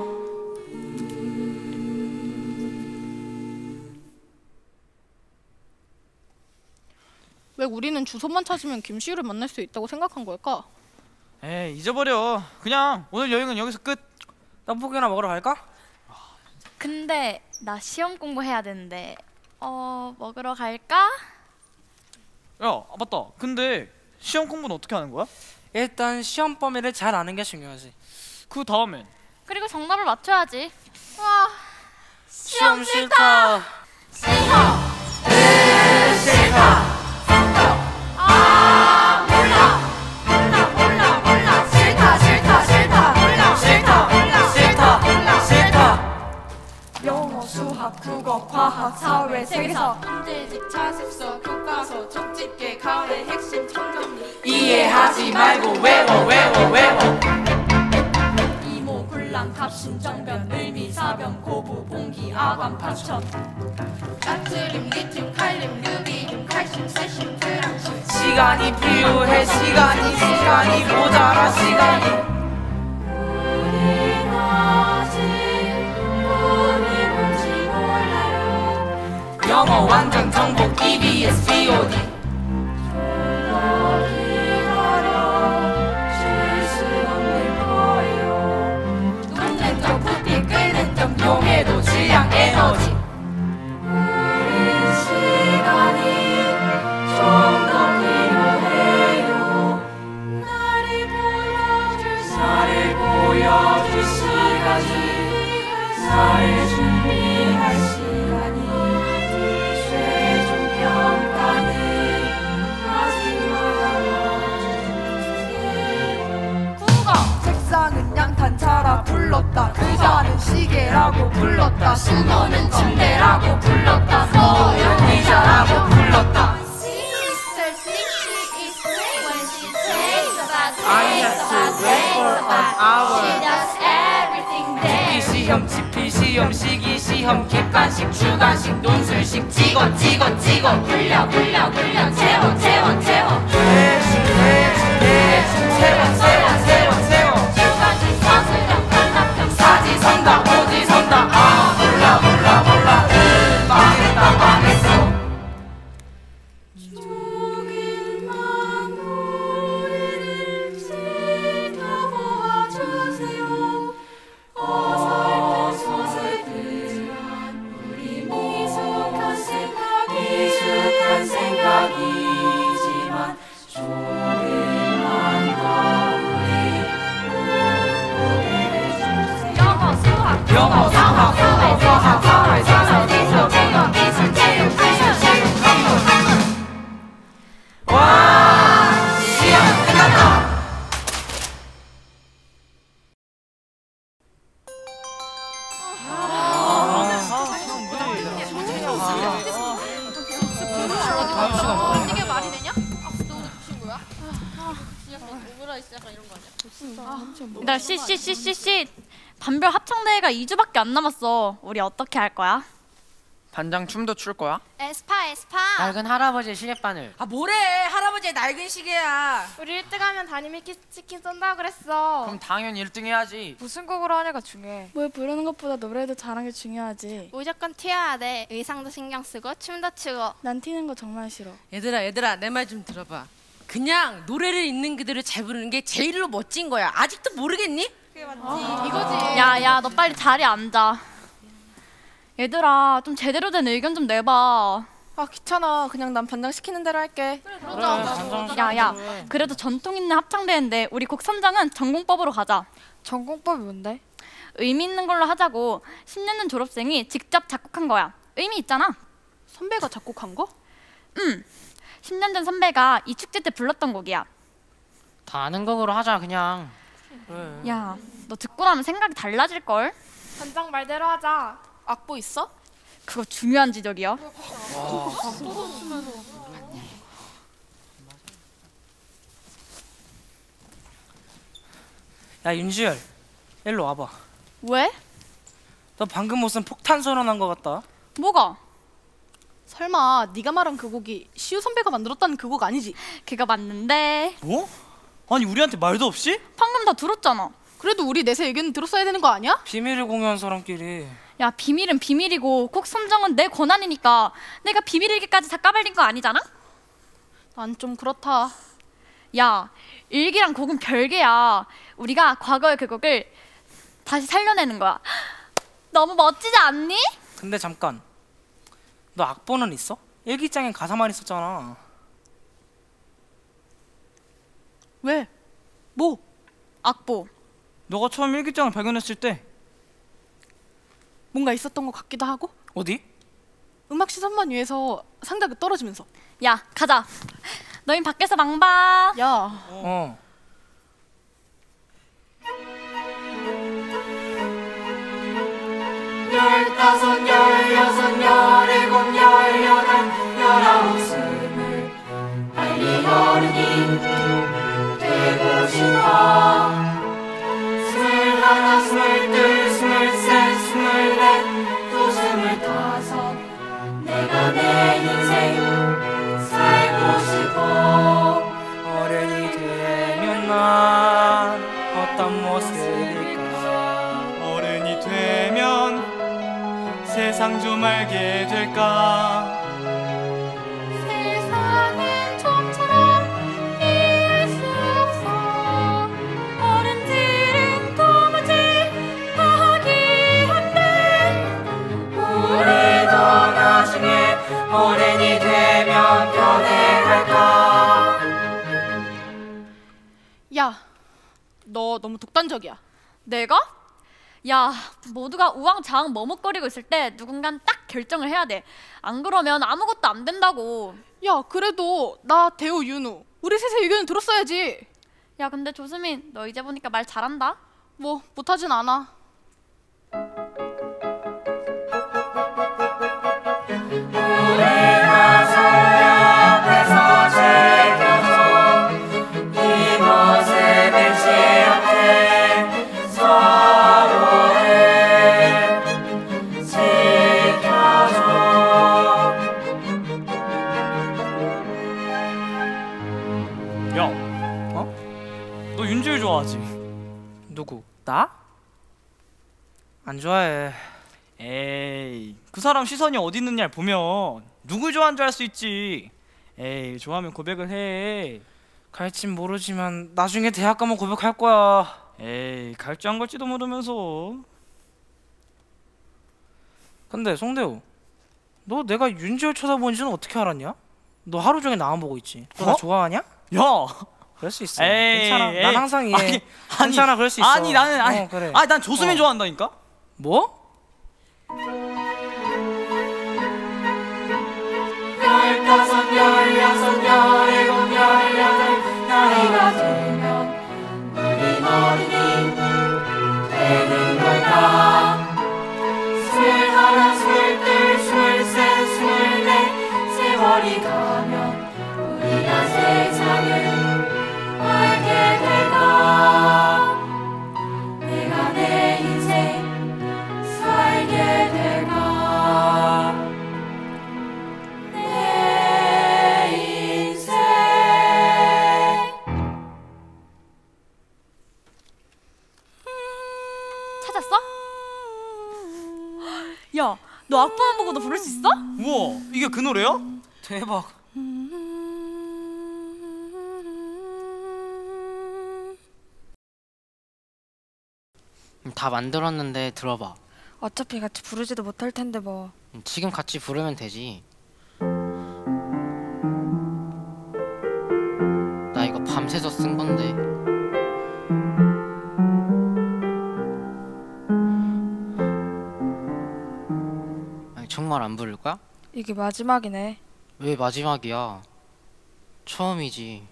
왜 우리는 주소만 찾으면 김시우를 만날 수 있다고 생각한 걸까? 에이 잊어버려. 그냥 오늘 여행은 여기서 끝. 떡볶이나 먹으러 갈까? 근데 나 시험 공부해야 되는데 어 먹으러 갈까? 야 아, 맞다. 근데 시험 공부는 어떻게 하는 거야? 일단 시험 범위를 잘 아는 게 중요하지. 그 다음엔 그리고 정답을 맞춰야지. 와 시험 싫다. 싫다 아 몰라 몰라 몰라 몰라 싫다 싫다 싫다 몰라 싫다 몰라 싫다 몰라 싫다 영어, 수학, 국어, 과학, 사회, 세계사, 문제집, 자습서, 교과서, 쪽집게, 가을의 핵심, 청정리 이해하지 말고 외워 외워 외워 이모, 굴랑, 갑신, 정변, 을미, 사변, 고부, 봉기, 아감, 파천 나트륨, 리튬, 칼륨, 루비륨, 칼슘, 세슘, 프랑슘 시간이 필요해 시간이 시간이 모자라 시간이 우린 아직 꿈이 뭔지 몰라요 영어 완전 정복 이비에스 비오디 더 기다려 쉴 수 없는 거예요 눕는 점 부피 끓는 점 용해도 질량 에너지 우린 시간이 좀 더 필요해요 나를 보여줄 나를 보여줄 시간이 나를 준비할 시간이 최종 평가는 하지 말아주세요 국어 책상은 양탄자라 불렀다 의자는 시계라고 불렀다 수건은 침대라고 불렀다 서연 의자라고 불렀다 I have to wait for an hour 듣기 시험 지필 시험 시기 시험 객관식 주관식 논술식 찍어 찍어 찍어 굴려 굴려 굴려 채워 채워 채워 대충 대충 대충 채워 채워 채워 채워 주관식, 서술형, 단답형, 사지선다 오지선다 아 몰라 몰라 몰라 으 망했다 망했어 조금만 우리를 지켜봐 주세요 어설프지만 우리 미숙한 생각이 미숙한 생각이 영어 상학 사회 과학 사회사설 기술 공학 기술 체육 기술 실용 학문 와 시험 끝났다. 이게 말이 되냐? 아, 너 친구야? 오므라이 약간 이런 거 아니야? 나 씨씨씨씨씨 반별 합창대회가 이 주밖에 안 남았어. 우리 어떻게 할 거야? 반장 춤도 출 거야? 에스파 에스파. 낡은 할아버지의 시계바늘. 아 뭐래 할아버지의 낡은 시계야. 우리 일 등 하면 다니미키 치킨 쏜다고 그랬어. 그럼 당연히 일 등 해야지. 무슨 곡으로 하냐가 중요해. 뭘 부르는 것보다 노래도 잘하는 게 중요하지. 무조건 튀어야 돼. 의상도 신경 쓰고 춤도 추고. 난 튀는 거 정말 싫어. 얘들아 얘들아 내 말 좀 들어봐. 그냥 노래를 있는 그대로 잘 부르는 게 제일로 멋진 거야. 아직도 모르겠니? 이거지. 야야 너 빨리 자리에 앉아. 얘들아 좀 제대로 된 의견 좀 내봐. 아 귀찮아. 그냥 난 반장 시키는 대로 할게. 야야 그래도 전통 있는 합창대회인데 우리 곡 선정은 전공법으로 가자. 전공법이 뭔데? 의미 있는 걸로 하자고. 십 년 전 졸업생이 직접 작곡한 거야. 의미 있잖아. 선배가 작곡한 거? 응. 십 년 전 선배가 이 축제 때 불렀던 곡이야. 다 아는 곡으로 하자 그냥. 야, 너 듣고 나면 생각이 달라질걸? 반장 말대로 하자. 악보 있어? 그거 중요한 지적이야. 야 윤주열, 일로 와봐. 왜? 너 방금 무슨 폭탄 선언한 것 같다. 뭐가? 설마 네가 말한 그 곡이 시우 선배가 만들었다는 그 곡 아니지? 그거 맞는데. 뭐? 아니 우리한테 말도 없이? 방금 다 들었잖아. 그래도 우리 넷의 의견은 들었어야 되는 거 아니야? 비밀을 공유한 사람끼리. 야, 비밀은 비밀이고 곡 선정은 내 권한이니까 내가 비밀일기까지 다 까발린 거 아니잖아? 난 좀 그렇다. 야, 일기랑 곡은 별개야. 우리가 과거의 그 곡을 다시 살려내는 거야. 너무 멋지지 않니? 근데 잠깐. 너 악보는 있어? 일기장엔 가사만 있었잖아. 왜? 뭐? 악보. 너가 처음 일기장을 발견했을 때 뭔가 있었던 것 같기도 하고. 어디? 음악 시선만 위해서 상대가 떨어지면서. 야, 가자. 너희 밖에서 망봐. 야. 어. 열다섯, 열여섯, 열일곱, 열여덟, 열아홉, 스물 빨리 어른이 되고 싶어. 스물하나, 스물둘, 스물셋, 스물넷, 또 스물다섯 내가 내 인생 살고 싶어. 어른이 되면 난 어떤 모습일까? 어른이 되면 세상 좀 알게 될까? 세상은 좀처럼 이해할 수 없어. 어른들은 도무지 화기한데 우리도 나중에 어른이 되면 변해갈까? 야. 너 너무 독단적이야. 내가? 야, 모두가 우왕좌왕 머뭇거리고 있을 때 누군간 딱 결정을 해야 돼. 안 그러면 아무것도 안 된다고. 야, 그래도 나, 대우, 윤우 우리 셋의 의견은 들었어야지. 야, 근데 조수민 너 이제 보니까 말 잘한다. 뭐 못하진 않아. 우리가 서로 옆에서 지켜줘. 이 모습을 기억해. 서로를 지켜줘. 야, 어? 너 윤주일 좋아하지? 누구? 나? 안 좋아해. 에이, 그 사람 시선이 어디 있느냐를 보면 누굴 좋아하는 줄 알 수 있지. 에이, 좋아하면 고백을 해. 갈진 모르지만 나중에 대학 가면 고백할 거야. 에이, 갈지 안 갈지도 모르면서. 근데 송대우, 너 내가 윤지열 쳐다보는지는 어떻게 알았냐? 너 하루 종일 나만 보고 있지. 너 나 어? 좋아하냐? 야, 그럴 수 있어. 에이, 괜찮아. 에이. 난 항상 이해. 아니, 괜찮아, 그럴 수 있어. 아니 나는 아니, 어, 그래. 아니 난 조수민 어. 좋아한다니까. 뭐? 열다섯, 열여섯, 열일곱, 열여덟 나이가 들면 우린 어린이 되는 걸까? 스물하나, 스물둘, 스물셋, 스물넷 세월이 가면 우리가 세상을 알게 될까? 내가 내 인생 살게 될까? 내 인생. 찾았어? 야, 너 악보만 보고도 부를 수 있어? 우와, 이게 그 노래야? 대박. 다 만들었는데 들어봐. 어차피 같이 부르지도 못할 텐데 뭐. 지금 같이 부르면 되지. 나 이거 밤새서 쓴 건데. 아니, 정말 안 부를 거야? 이게 마지막이네. 왜 마지막이야? 처음이지.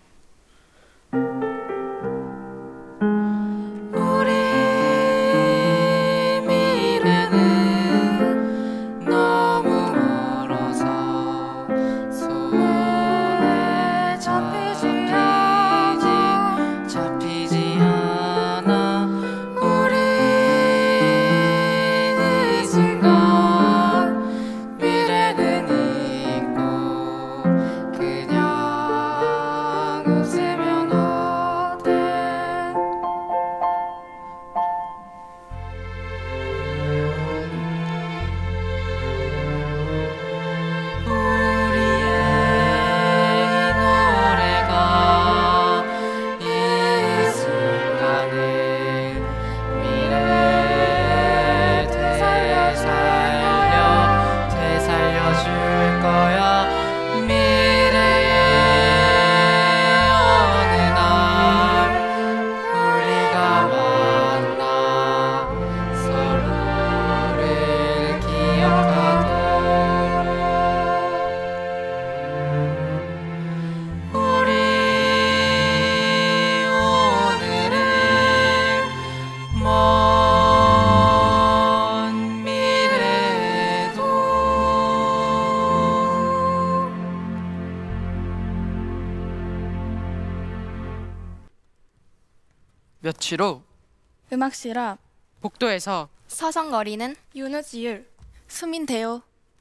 며칠 후 음악실 앞 복도에서 서성거리는 윤우지율 수민대요.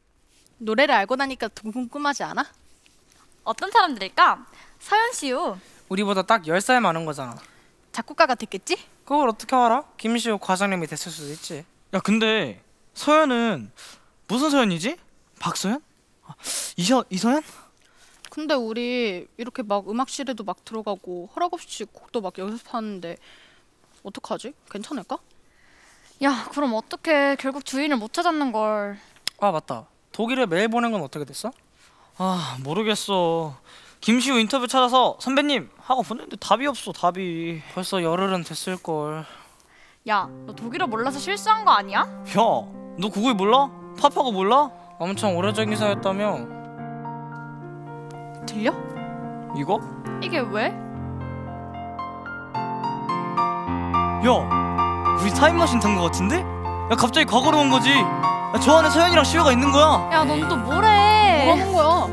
노래를 알고 나니까 더 궁금하지 않아? 어떤 사람들일까? 서연 씨요. 우리보다 딱 열 살 많은 거잖아. 작곡가가 됐겠지? 그걸 어떻게 알아? 김시호 과장님이 됐을 수도 있지. 야, 근데 서연은 무슨 서연이지? 박서연? 아, 이서 이서연? 근데 우리 이렇게 막 음악실에도 막 들어가고 허락 없이 곡도 막 연습하는데 어떡하지? 괜찮을까? 야, 그럼 어떡해. 결국 주인을 못 찾았는 걸. 아 맞다. 독일에 메일 보낸 건 어떻게 됐어? 아, 모르겠어. 김시우 인터뷰 찾아서 선배님 하고 보냈는데 답이 없어. 답이. 벌써 열흘은 됐을 걸. 야, 너 독일어 몰라서 실수한 거 아니야? 야, 너 그걸 몰라? 팝하고 몰라? 엄청 오래전 기사였다며. 들려? 이거? 이게 왜? 야, 우리 타임머신 탄 거 같은데? 야, 갑자기 과거로 온 거지. 야, 저 안에 서연이랑 시우가 있는 거야. 야, 넌 또 뭐래? 뭐 하는 거야?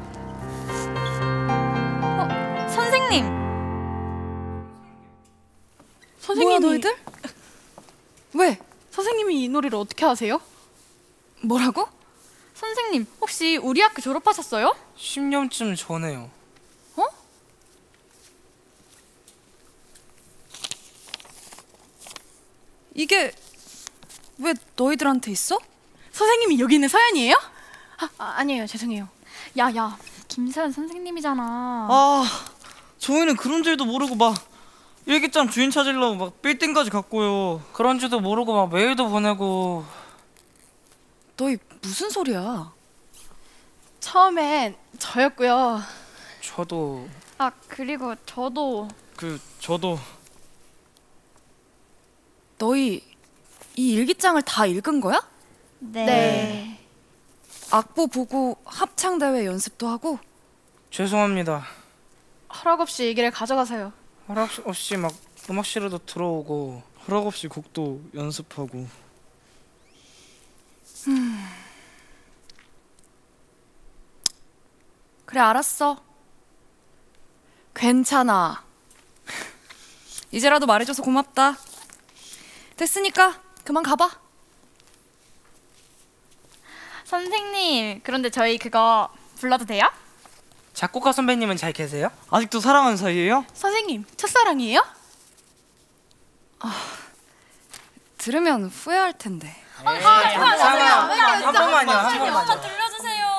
어, 선생님. 선생님이 뭐야, 너희들? 왜? 선생님이 이 노래를 어떻게 아세요? 뭐라고? 선생님, 혹시 우리 학교 졸업하셨어요? 십 년쯤 전에요. 어? 이게 왜 너희들한테 있어? 선생님이 여기 있는 서연이에요? 아, 아 아니에요. 죄송해요. 야, 야, 김서연 선생님이잖아. 아, 저희는 그런 줄도 모르고 막 일기장 주인 찾으려고 막 빌딩까지 갔고요. 그런 줄도 모르고 막 메일도 보내고. 너희 무슨 소리야? 처음엔 저였고요. 저도 아, 그리고 저도. 그 저도 너희 이 일기장을 다 읽은 거야? 네. 네. 악보 보고 합창대회 연습도 하고? 죄송합니다. 허락 없이 이 길을 가져가세요. 허락 없이 막 음악실에도 들어오고 허락 없이 곡도 연습하고. 음. 그래, 알았어. 괜찮아. 이제라도 말해줘서 고맙다. 됐으니까 그만 가봐. 선생님, 그런데 저희 그거 불러도 돼요? 작곡가 선배님은 잘 계세요? 아직도 사랑하는 사이예요? 선생님, 첫사랑이에요? 아, 들으면 후회할 텐데. 아, 한 번만요, 한 번만요. 들려주세요.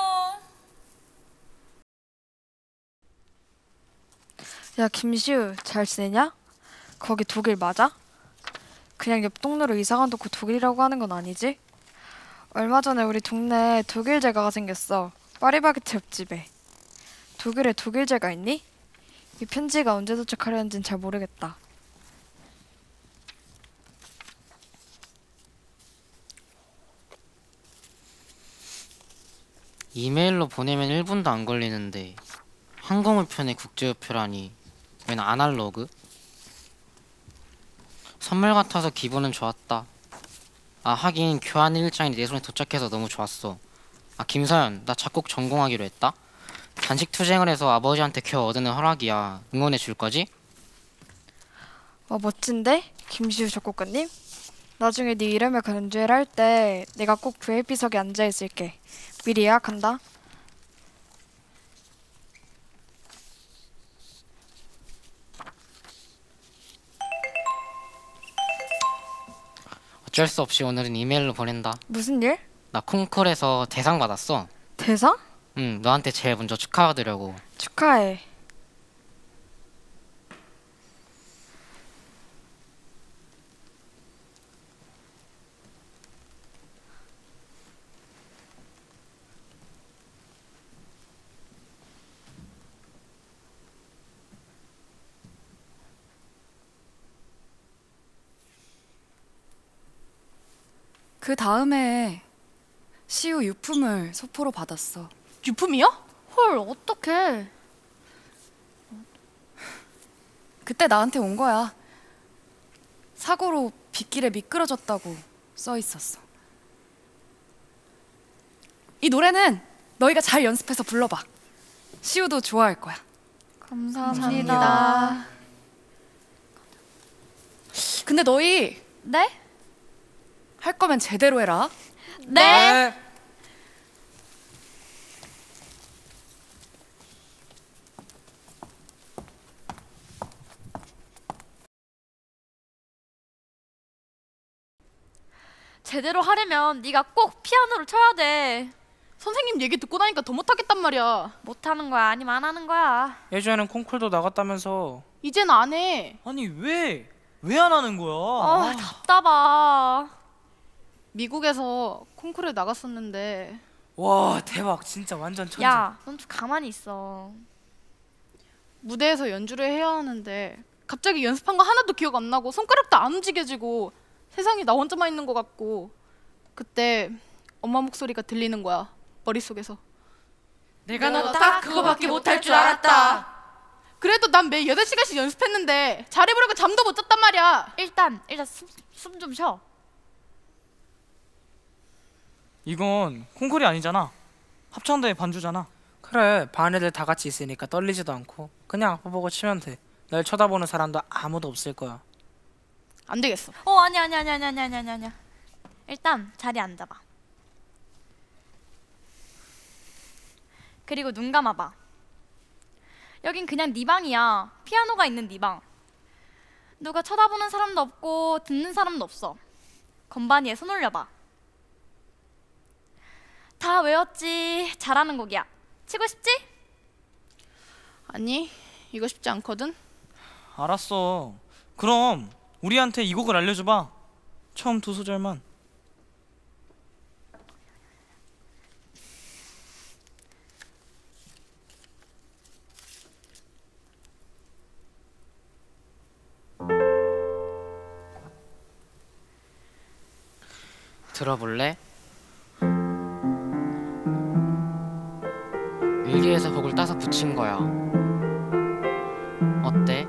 야, 김시우, 잘 지내냐? 거기 독일 맞아? 그냥 옆 동네로 이사간 놓고 독일이라고 하는 건 아니지? 얼마 전에 우리 동네에 독일제가가 생겼어. 파리바게트 옆집에. 독일에 독일제가 있니? 이 편지가 언제 도착하려는지는 잘 모르겠다. 이메일로 보내면 일 분도 안 걸리는데 항공우편의 국제우표라니. 웬 아날로그? 선물 같아서 기분은 좋았다. 아, 하긴 교환 일장이 내 손에 도착해서 너무 좋았어. 아, 김서연, 나 작곡 전공하기로 했다. 단식 투쟁을 해서 아버지한테 겨우 얻은 허락이야. 응원해 줄 거지? 와, 멋진데? 김시우 작곡가님? 나중에 네 이름을 간주회를 할 때 내가 꼭 브이아이피석에 앉아 있을게. 미리 예약한다. 어쩔 수 없이 오늘은 이메일로 보낸다. 무슨 일? 나 콩쿨에서 대상 받았어. 대상? 응, 너한테 제일 먼저 축하드리려고. 축하해. 그 다음에 시우 유품을 소포로 받았어. 유품이요? 헐, 어떡해. 그때 나한테 온 거야. 사고로 빗길에 미끄러졌다고 써 있었어. 이 노래는 너희가 잘 연습해서 불러봐. 시우도 좋아할 거야. 감사합니다. 근데 너희 네? 할 거면 제대로 해라. 네. 제대로 하려면 네가 꼭 피아노를 쳐야 돼. 선생님 얘기 듣고 나니까 더 못하겠단 말이야. 못하는 거야 아니면 안 하는 거야? 예전에는 콩쿨도 나갔다면서. 이젠 안 해. 아니 왜? 왜 안 하는 거야? 아, 답답하. 미국에서 콩쿠르에 나갔었는데. 와, 대박. 진짜 완전 천재. 야, 넌 좀 가만히 있어. 무대에서 연주를 해야 하는데 갑자기 연습한 거 하나도 기억 안 나고 손가락도 안 움직여지고 세상에 나 혼자만 있는 것 같고. 그때 엄마 목소리가 들리는 거야, 머릿속에서. 내가 너 딱 그거밖에 못할 줄 알았다. 그래도 난 매일 여덟 시간씩 연습했는데 잘해보려고 잠도 못 잤단 말이야. 일단 일단 숨 좀 쉬어. 이건 콩쿨이 아니잖아. 합창대회 반주잖아. 그래, 반 애들 다 같이 있으니까 떨리지도 않고 그냥 악보 보고 치면 돼. 널 쳐다보는 사람도 아무도 없을 거야. 안 되겠어. 어, 아니 아니 아니 아니 아니 아니 아니. 일단 자리에 앉아봐. 그리고 눈 감아봐. 여긴 그냥 네 방이야. 피아노가 있는 네 방. 누가 쳐다보는 사람도 없고 듣는 사람도 없어. 건반 위에 손 올려봐. 다 외웠지. 잘하는 곡이야. 치고 싶지? 아니, 이거 쉽지 않거든. 알았어. 그럼 우리한테 이 곡을 알려줘봐. 처음 두 소절만. 들어볼래? 일기에서 복을 따서 붙인 거야. 어때?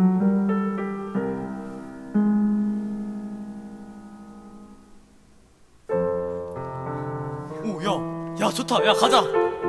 오, 야, 야, 좋다. 야, 가자.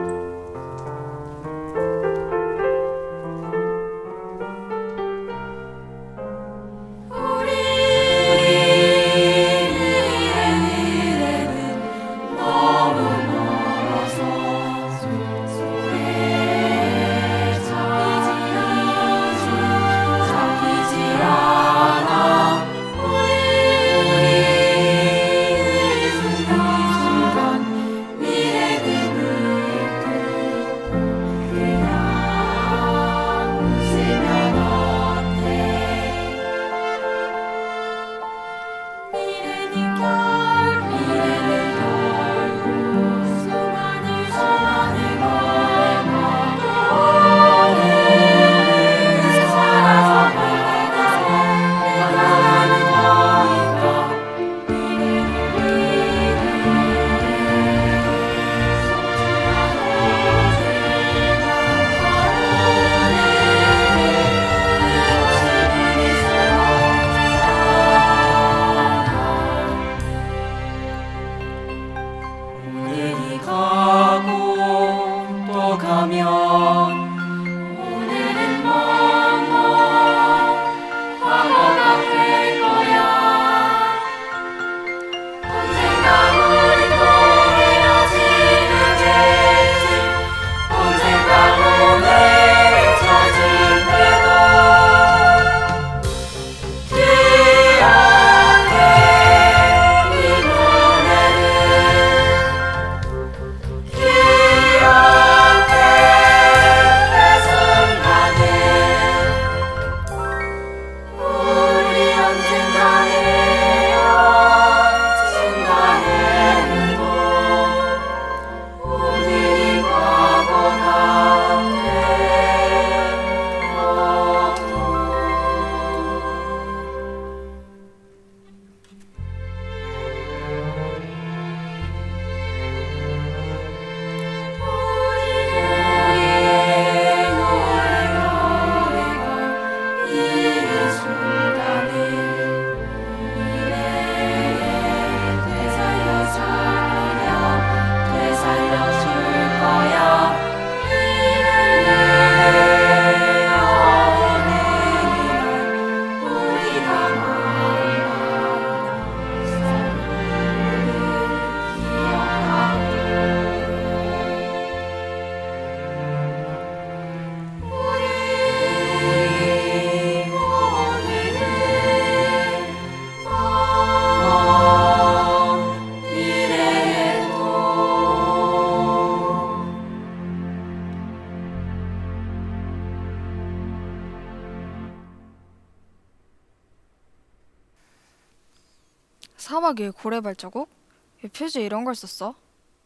사막 위에 고래 발자국? 왜 표지에 이런 걸 썼어?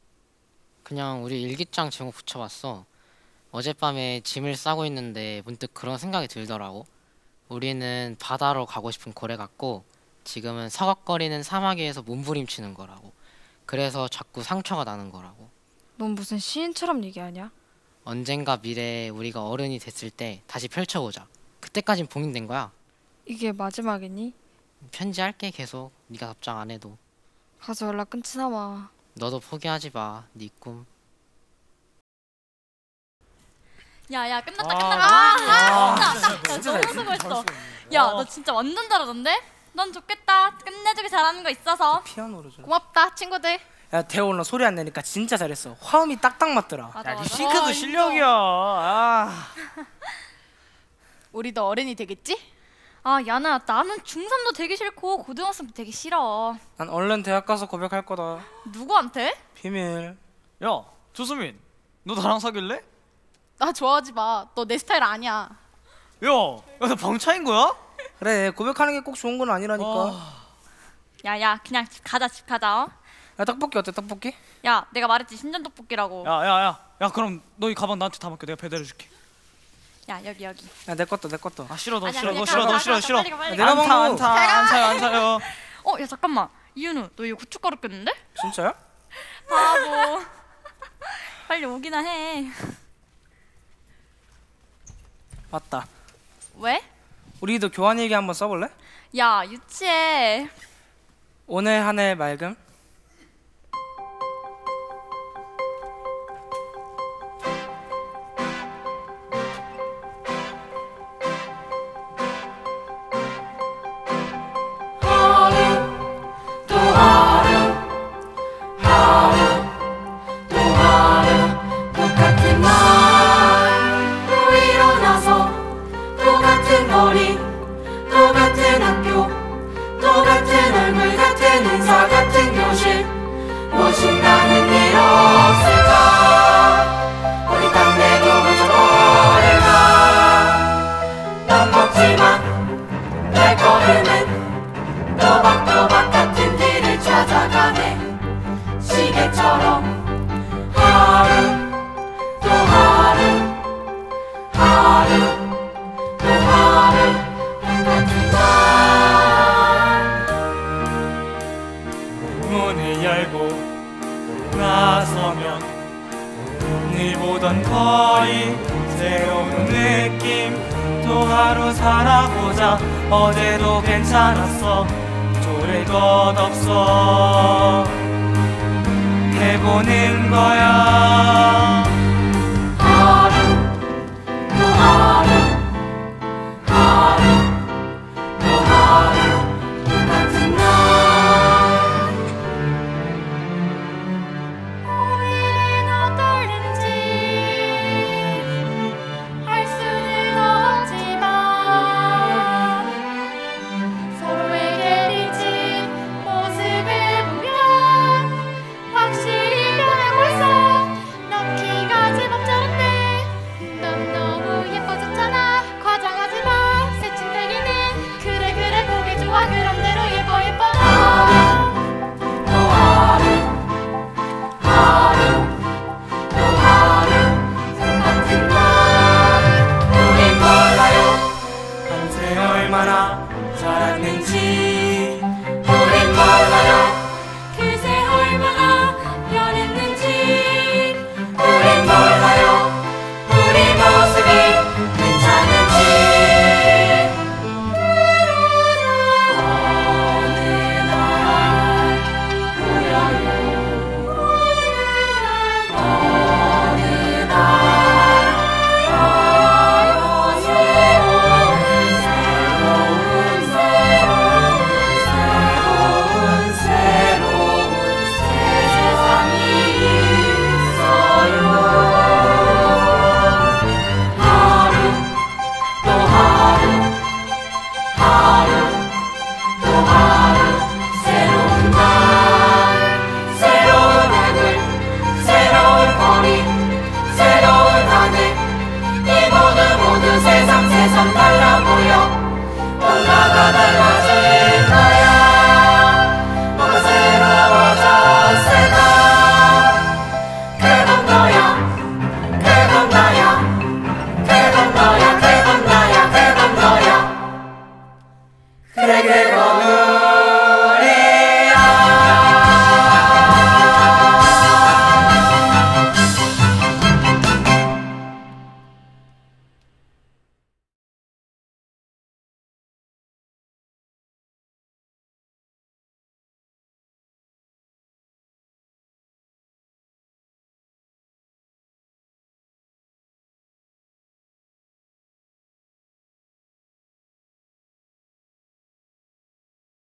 그냥 우리 일기장 제목 붙여봤어. 어젯밤에 짐을 싸고 있는데 문득 그런 생각이 들더라고. 우리는 바다로 가고 싶은 고래 같고 지금은 서걱거리는 사막 위에서 몸부림치는 거라고. 그래서 자꾸 상처가 나는 거라고. 넌 무슨 시인처럼 얘기하냐? 언젠가 미래에 우리가 어른이 됐을 때 다시 펼쳐보자. 그때까진 봉인된 거야. 이게 마지막이니? 편지할게 계속. 네가 답장 안 해도. 가서 연락 끊지나 마. 너도 포기하지 마. 네 꿈. 야야 끝났다 아, 끝났다. 아, 아, 진짜, 진짜 진짜 너무 잘했어. 수고했어. 잘했어. 야 와. 너 진짜 완전 잘하던데? 넌 좋겠다. 끝내주기 잘하는 거 있어서. 피아노를 좀. 고맙다 친구들. 야 대호 오늘 소리 안 내니까 진짜 잘했어. 화음이 딱딱 맞더라. 맞아, 야, 니 맞아. 싱크도 와, 실력이야. 아. 우리도 어른이 되겠지? 아 야나 나는 중삼도 되기 싫고 고등학생도 되기 싫어. 난 얼른 대학 가서 고백할 거다. 누구한테? 비밀. 야, 조수민, 너 나랑 사귈래? 나 좋아하지 마. 너 내 스타일 아니야. 야, 야, 너 방차인 거야? 그래 고백하는 게 꼭 좋은 건 아니라니까. 아. 야야 그냥 집 가자 집 가자. 어? 야 떡볶이 어때 떡볶이? 야 내가 말했지 신전 떡볶이라고. 야, 야, 야, 야, 그럼 너 이 가방 나한테 다 맡겨. 내가 배달해줄게. 야 여기 여기. 야 내 것도 내 것도. 아 싫어, 너 아니야, 싫어, 그냥 너 싫어, 가, 너 가, 싫어, 가, 싫어. 빨리 가, 빨리 내가 가. 안 타, 먹어. 안 타, 안 사요, 안 사요. 어 야 잠깐만. 이윤우, 너 이거 고춧가루 꼈는데? 진짜요? 바보. 빨리 오기나 해. 맞다. 왜? 우리도 교환 일기 한번 써볼래? 야, 유치해. 오늘 한 해 맑음. 하루 또 하루 하루 또 하루 똑같은 날 또 일어나서 또 같은 거리 또 같은 학교 또 같은 얼굴 같은 인사 같은 교실 무엇인가는 일 없을까 어디 딴 데도 멈춰버릴까 반복지만 발걸음은 또박또박 같은 길을 찾아가네 시계처럼 하루 또 하루 하루 또 하루 똑같은 날 문을 열고 나서면 늘 보던 거리 새로운 느낌 또 하루 살아보자 어제도 괜찮았어 조를 것 없어 해보는 거야